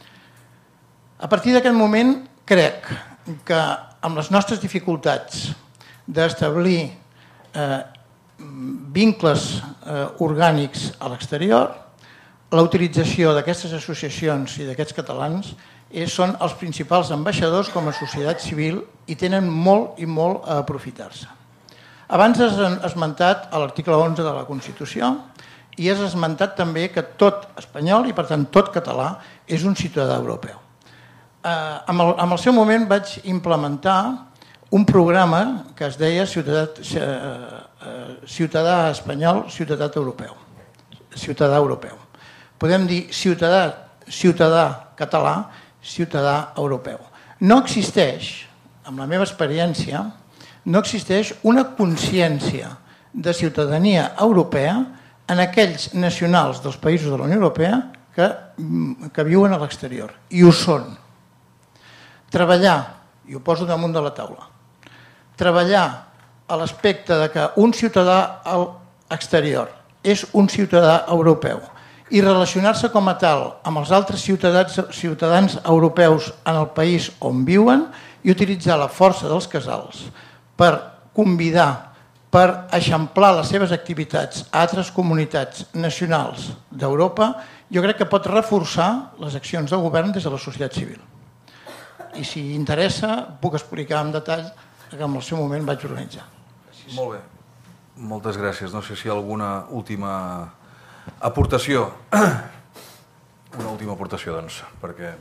S5: A partir d'aquest moment, crec que amb les nostres dificultats d'establir eh, vincles eh, orgànics a l'exterior, la utilització d'aquestes associacions i d'aquests catalans eh, són els principals ambaixadors com a societat civil i tenen molt i molt a aprofitar-se. Abans has esmentat l'article onze de la Constitució i has esmentat també que tot espanyol i per tant tot català és un ciutadà europeu. Eh, amb, el, amb el seu moment vaig implementar un programa que es deia Ciutat, eh, ciutadà espanyol, ciutadà europeu. Ciutadà europeu. Podem dir ciutadà, ciutadà català, ciutadà europeu. No existeix, amb la meva experiència, no existeix una consciència de ciutadania europea en aquells nacionals dels països de la Unió Europea que, que viuen a l'exterior. I ho són. Treballar, i ho poso damunt de la taula, treballar a l'aspecte de que un ciutadà exterior és un ciutadà europeu i relacionar-se com a tal amb els altres ciutadans, ciutadans europeus en el país on viuen i utilitzar la força dels casals per convidar, per eixamplar les seves activitats a altres comunitats nacionals d'Europa, jo crec que pot reforçar les accions del govern des de la societat civil. I si interessa, puc explicar en detall que en el seu moment vaig organitzar.
S3: Molt bé. Moltes gràcies. No sé si hi ha alguna última aportació. Una última aportació, doncs, perquè...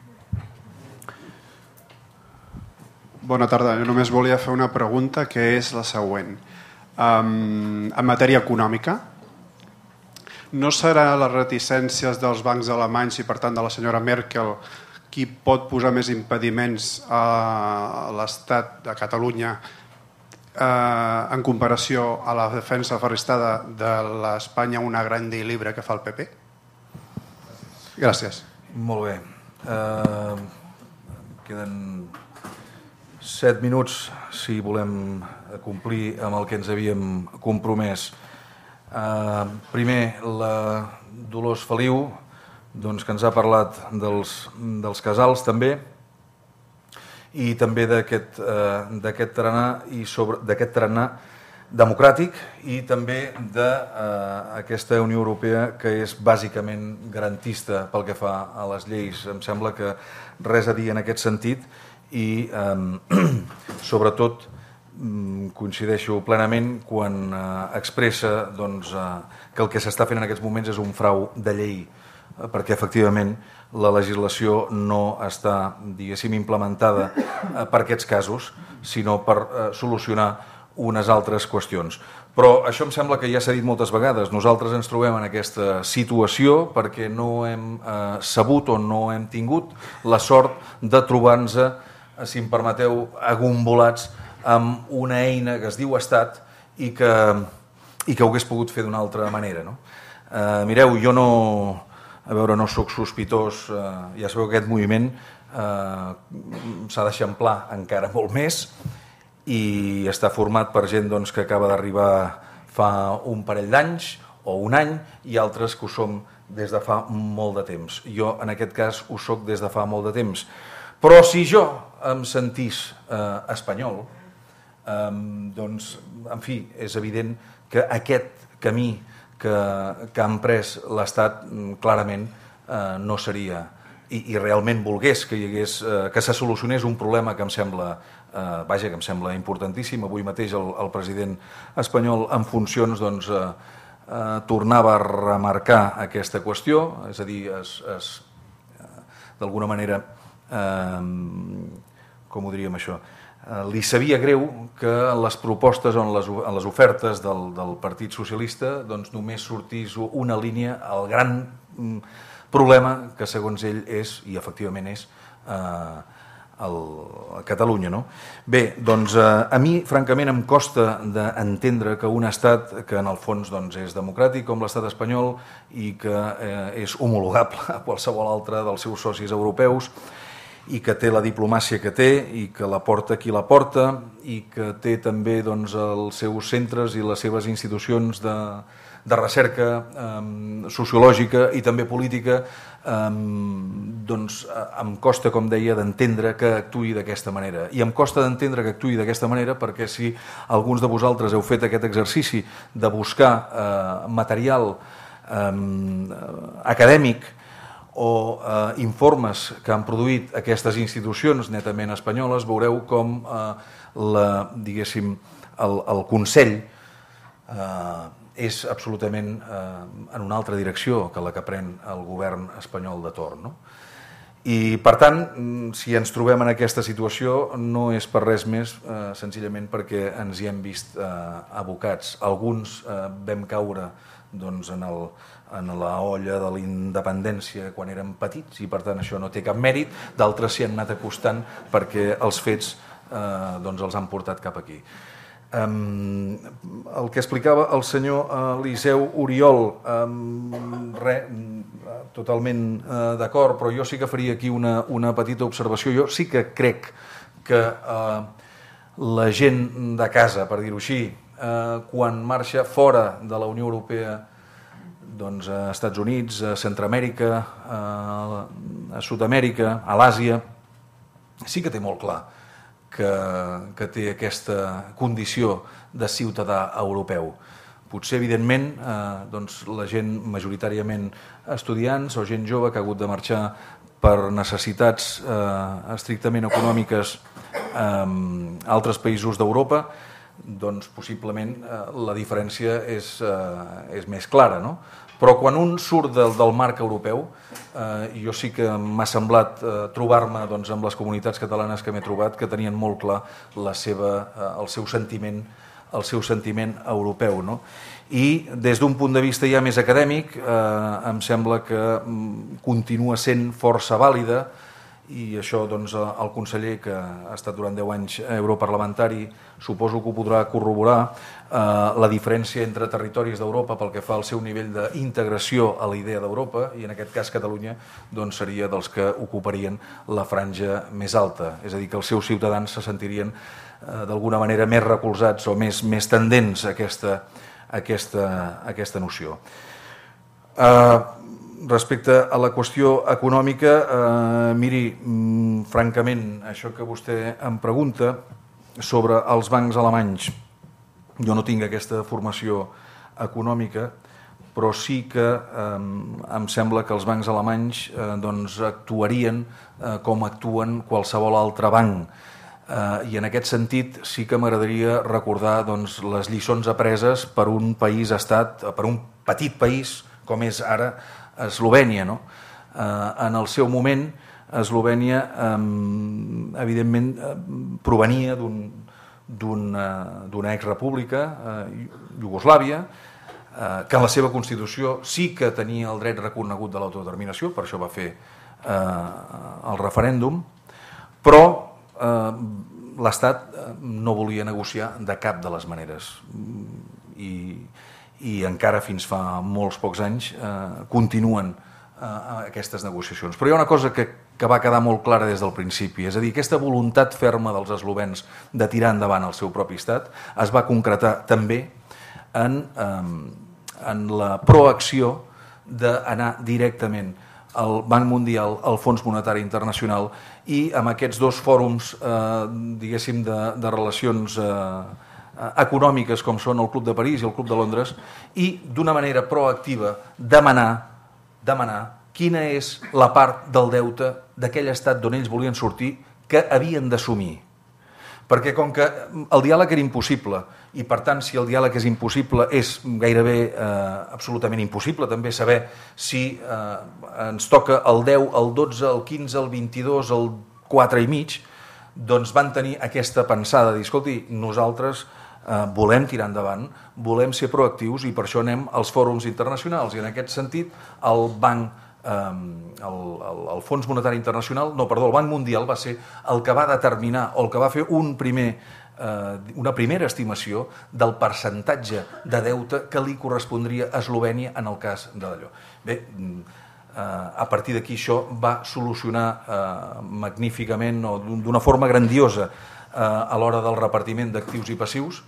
S6: Bona tarda. Jo només volia fer una pregunta que és la següent. Um, en matèria econòmica, no serà les reticències dels bancs alemanys i, per tant, de la senyora Merkel qui pot posar més impediments a l'Estat de Catalunya eh, en comparació a la defensa farristada de l'Espanya una gran llei libre que fa el P P? Gràcies.
S3: Molt bé. Uh, queden set minuts si volem complir amb el que ens havíem compromès. Uh, primer, la Dolors Feliu, doncs, que ens ha parlat dels, dels casals també, i també d'aquest uh, d'aquest tarannà i sobre d'aquest tarannà democràtic i també d'aquesta uh, Unió Europea que és bàsicament garantista pel que fa a les lleis. Em sembla que res a dir en aquest sentit i um, sobretot um, coincideixo plenament quan uh, expressa doncs, uh, que el que s'està fent en aquests moments és un frau de llei, uh, perquè efectivament la legislació no està, diguéssim, implementada uh, per aquests casos, sinó per uh, solucionar unes altres qüestions. Però això em sembla que ja s'ha dit moltes vegades. Nosaltres ens trobem en aquesta situació perquè no hem eh, sabut o no hem tingut la sort de trobar-nos, eh, si em permeteu, agombolats amb una eina que es diu Estat i que, i que ho hagués pogut fer d'una altra manera. No? Eh, mireu, jo no, a veure, no sóc sospitós, eh, ja sabeu que aquest moviment eh, s'ha d'eixamplar encara molt més, i està format per gent doncs, que acaba d'arribar fa un parell d'anys o un any i altres que ho som des de fa molt de temps. Jo, en aquest cas, ho soc des de fa molt de temps. Però si jo em sentís eh, espanyol, eh, doncs, en fi, és evident que aquest camí que, que ha emprès l'Estat clarament eh, no seria, i, i realment volgués que, hi hagués, eh, que se solucionés un problema que em sembla Uh, vaja, que em sembla importantíssim. Avui mateix el, el president espanyol en funcions doncs, uh, uh, tornava a remarcar aquesta qüestió, és a dir, es, es, uh, d'alguna manera, uh, com ho diríem això, uh, li sabia greu que les propostes o en les, en les ofertes del, del Partit Socialista doncs, només sortís una línia al gran um, problema que segons ell és, i efectivament és, uh, a Catalunya. No? Bé, doncs eh, a mi francament em costa d'entendre que un estat que en el fons doncs, és democràtic com l'estat espanyol i que eh, és homologable a qualsevol altre dels seus socis europeus i que té la diplomàcia que té i que la porta qui la porta i que té també doncs, els seus centres i les seves institucions de, de recerca eh, sociològica i també política, eh, doncs em costa, com deia, d'entendre que actuï d'aquesta manera. I em costa d'entendre que actuï d'aquesta manera perquè si alguns de vosaltres heu fet aquest exercici de buscar eh, material eh, acadèmic o eh, informes que han produït aquestes institucions netament espanyoles, veureu com eh, la, diguéssim, el, el Consell eh, és absolutament eh, en una altra direcció que la que pren el govern espanyol de torn. No? I, per tant, si ens trobem en aquesta situació no és per res més, eh, senzillament perquè ens hi hem vist eh, abocats. Alguns eh, vam caure doncs, en, el, en la olla de la independència quan érem petits i, per tant, això no té cap mèrit. D'altres s'hi han anat acostant perquè els fets eh, doncs, els han portat cap aquí. Um, el que explicava el senyor Eliseu Oriol, um, re, totalment uh, d'acord, però jo sí que faria aquí una, una petita observació. Jo sí que crec que uh, la gent de casa, per dir-ho així, uh, quan marxa fora de la Unió Europea, doncs a Estats Units, a Centroamèrica, a, a Sud-amèrica, a l'Àsia, sí que té molt clar Que, que té aquesta condició de ciutadà europeu. Potser, evidentment, eh, doncs, la gent majoritàriament estudiants o gent jove que ha hagut de marxar per necessitats eh, estrictament econòmiques eh, a altres països d'Europa, doncs possiblement eh, la diferència és, eh, és més clara, no? Però quan un surt del, del marc europeu, eh, jo sí que m'ha semblat eh, trobar-me doncs, amb les comunitats catalanes que m'he trobat que tenien molt clar la seva, eh, el seu sentiment, el seu sentiment europeu. No? I des d'un punt de vista ja més acadèmic, eh, em sembla que mm, continua sent força vàlida, i això doncs, el conseller, que ha estat durant deu anys europarlamentari, suposo que ho podrà corroborar, eh, la diferència entre territoris d'Europa pel que fa al seu nivell d'integració a la idea d'Europa, i en aquest cas Catalunya doncs, seria dels que ocuparien la franja més alta, és a dir, que els seus ciutadans se sentirien eh, d'alguna manera més recolzats o més, més tendents a aquesta, a aquesta, a aquesta noció. Eh, Respecte a la qüestió econòmica, eh, miri, mm, francament, això que vostè em pregunta sobre els bancs alemanys, jo no tinc aquesta formació econòmica, però sí que eh, em sembla que els bancs alemanys eh, doncs, actuarien eh, com actuen qualsevol altre banc. Eh, I en aquest sentit sí que m'agradaria recordar doncs, les lliçons apreses per un país-estat, per un petit país com és ara Eslovènia. No? Eh, en el seu moment, Eslovènia, eh, evidentment, eh, provenia d'una exrepública, eh, Iugoslàvia, eh, que en la seva Constitució sí que tenia el dret reconegut de l'autodeterminació, per això va fer eh, el referèndum, però eh, l'Estat no volia negociar de cap de les maneres. I i encara fins fa molts pocs anys eh, continuen eh, aquestes negociacions. Però hi ha una cosa que, que va quedar molt clara des del principi, és a dir, aquesta voluntat ferma dels eslovens de tirar endavant el seu propi estat es va concretar també en, eh, en la proacció d'anar directament al Banc Mundial, al Fons Monetari Internacional i amb aquests dos fòrums eh, diguéssim de, de relacions eh, econòmiques com són el Club de París i el Club de Londres i d'una manera proactiva demanar, demanar quina és la part del deute d'aquell estat d'on ells volien sortir que havien d'assumir. Perquè com que el diàleg era impossible i per tant si el diàleg és impossible és gairebé eh, absolutament impossible també saber si eh, ens toca el deu, el dotze, el quinze, el vint-i-dos, el quatre i mig, doncs van tenir aquesta pensada de dir, escolti, nosaltres Eh, volem tirar endavant, volem ser proactius i per això anem als fòrums internacionals i en aquest sentit el banc, eh, el, el, el Fons Monetari Internacional, no, perdó, el Banc Mundial va ser el que va determinar o el que va fer un primer, eh, una primera estimació del percentatge de deute que li correspondria a Eslovènia en el cas de d'allò. Bé, eh, a partir d'aquí això va solucionar eh, magníficament o d'una forma grandiosa eh, a l'hora del repartiment d'actius i passius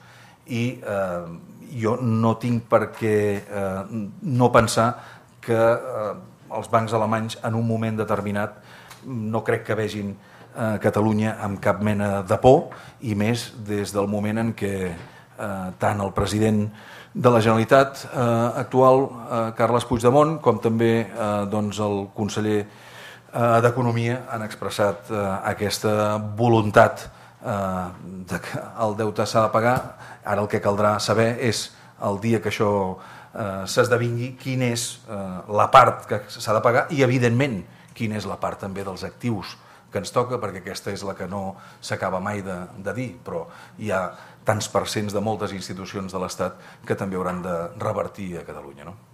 S3: i eh, jo no tinc per què eh, no pensar que eh, els bancs alemanys en un moment determinat no crec que vegin eh, Catalunya amb cap mena de por i més des del moment en què eh, tant el president de la Generalitat eh, actual, eh, Carles Puigdemont, com també eh, doncs el conseller eh, d'Economia han expressat eh, aquesta voluntat eh, de que el deute s'ha de pagar. Ara el que caldrà saber és el dia que això eh, s'esdevingui quina és eh, la part que s'ha de pagar i evidentment quina és la part també dels actius que ens toca, perquè aquesta és la que no s'acaba mai de, de dir, però hi ha tants percents de moltes institucions de l'Estat que també hauran de revertir a Catalunya, no?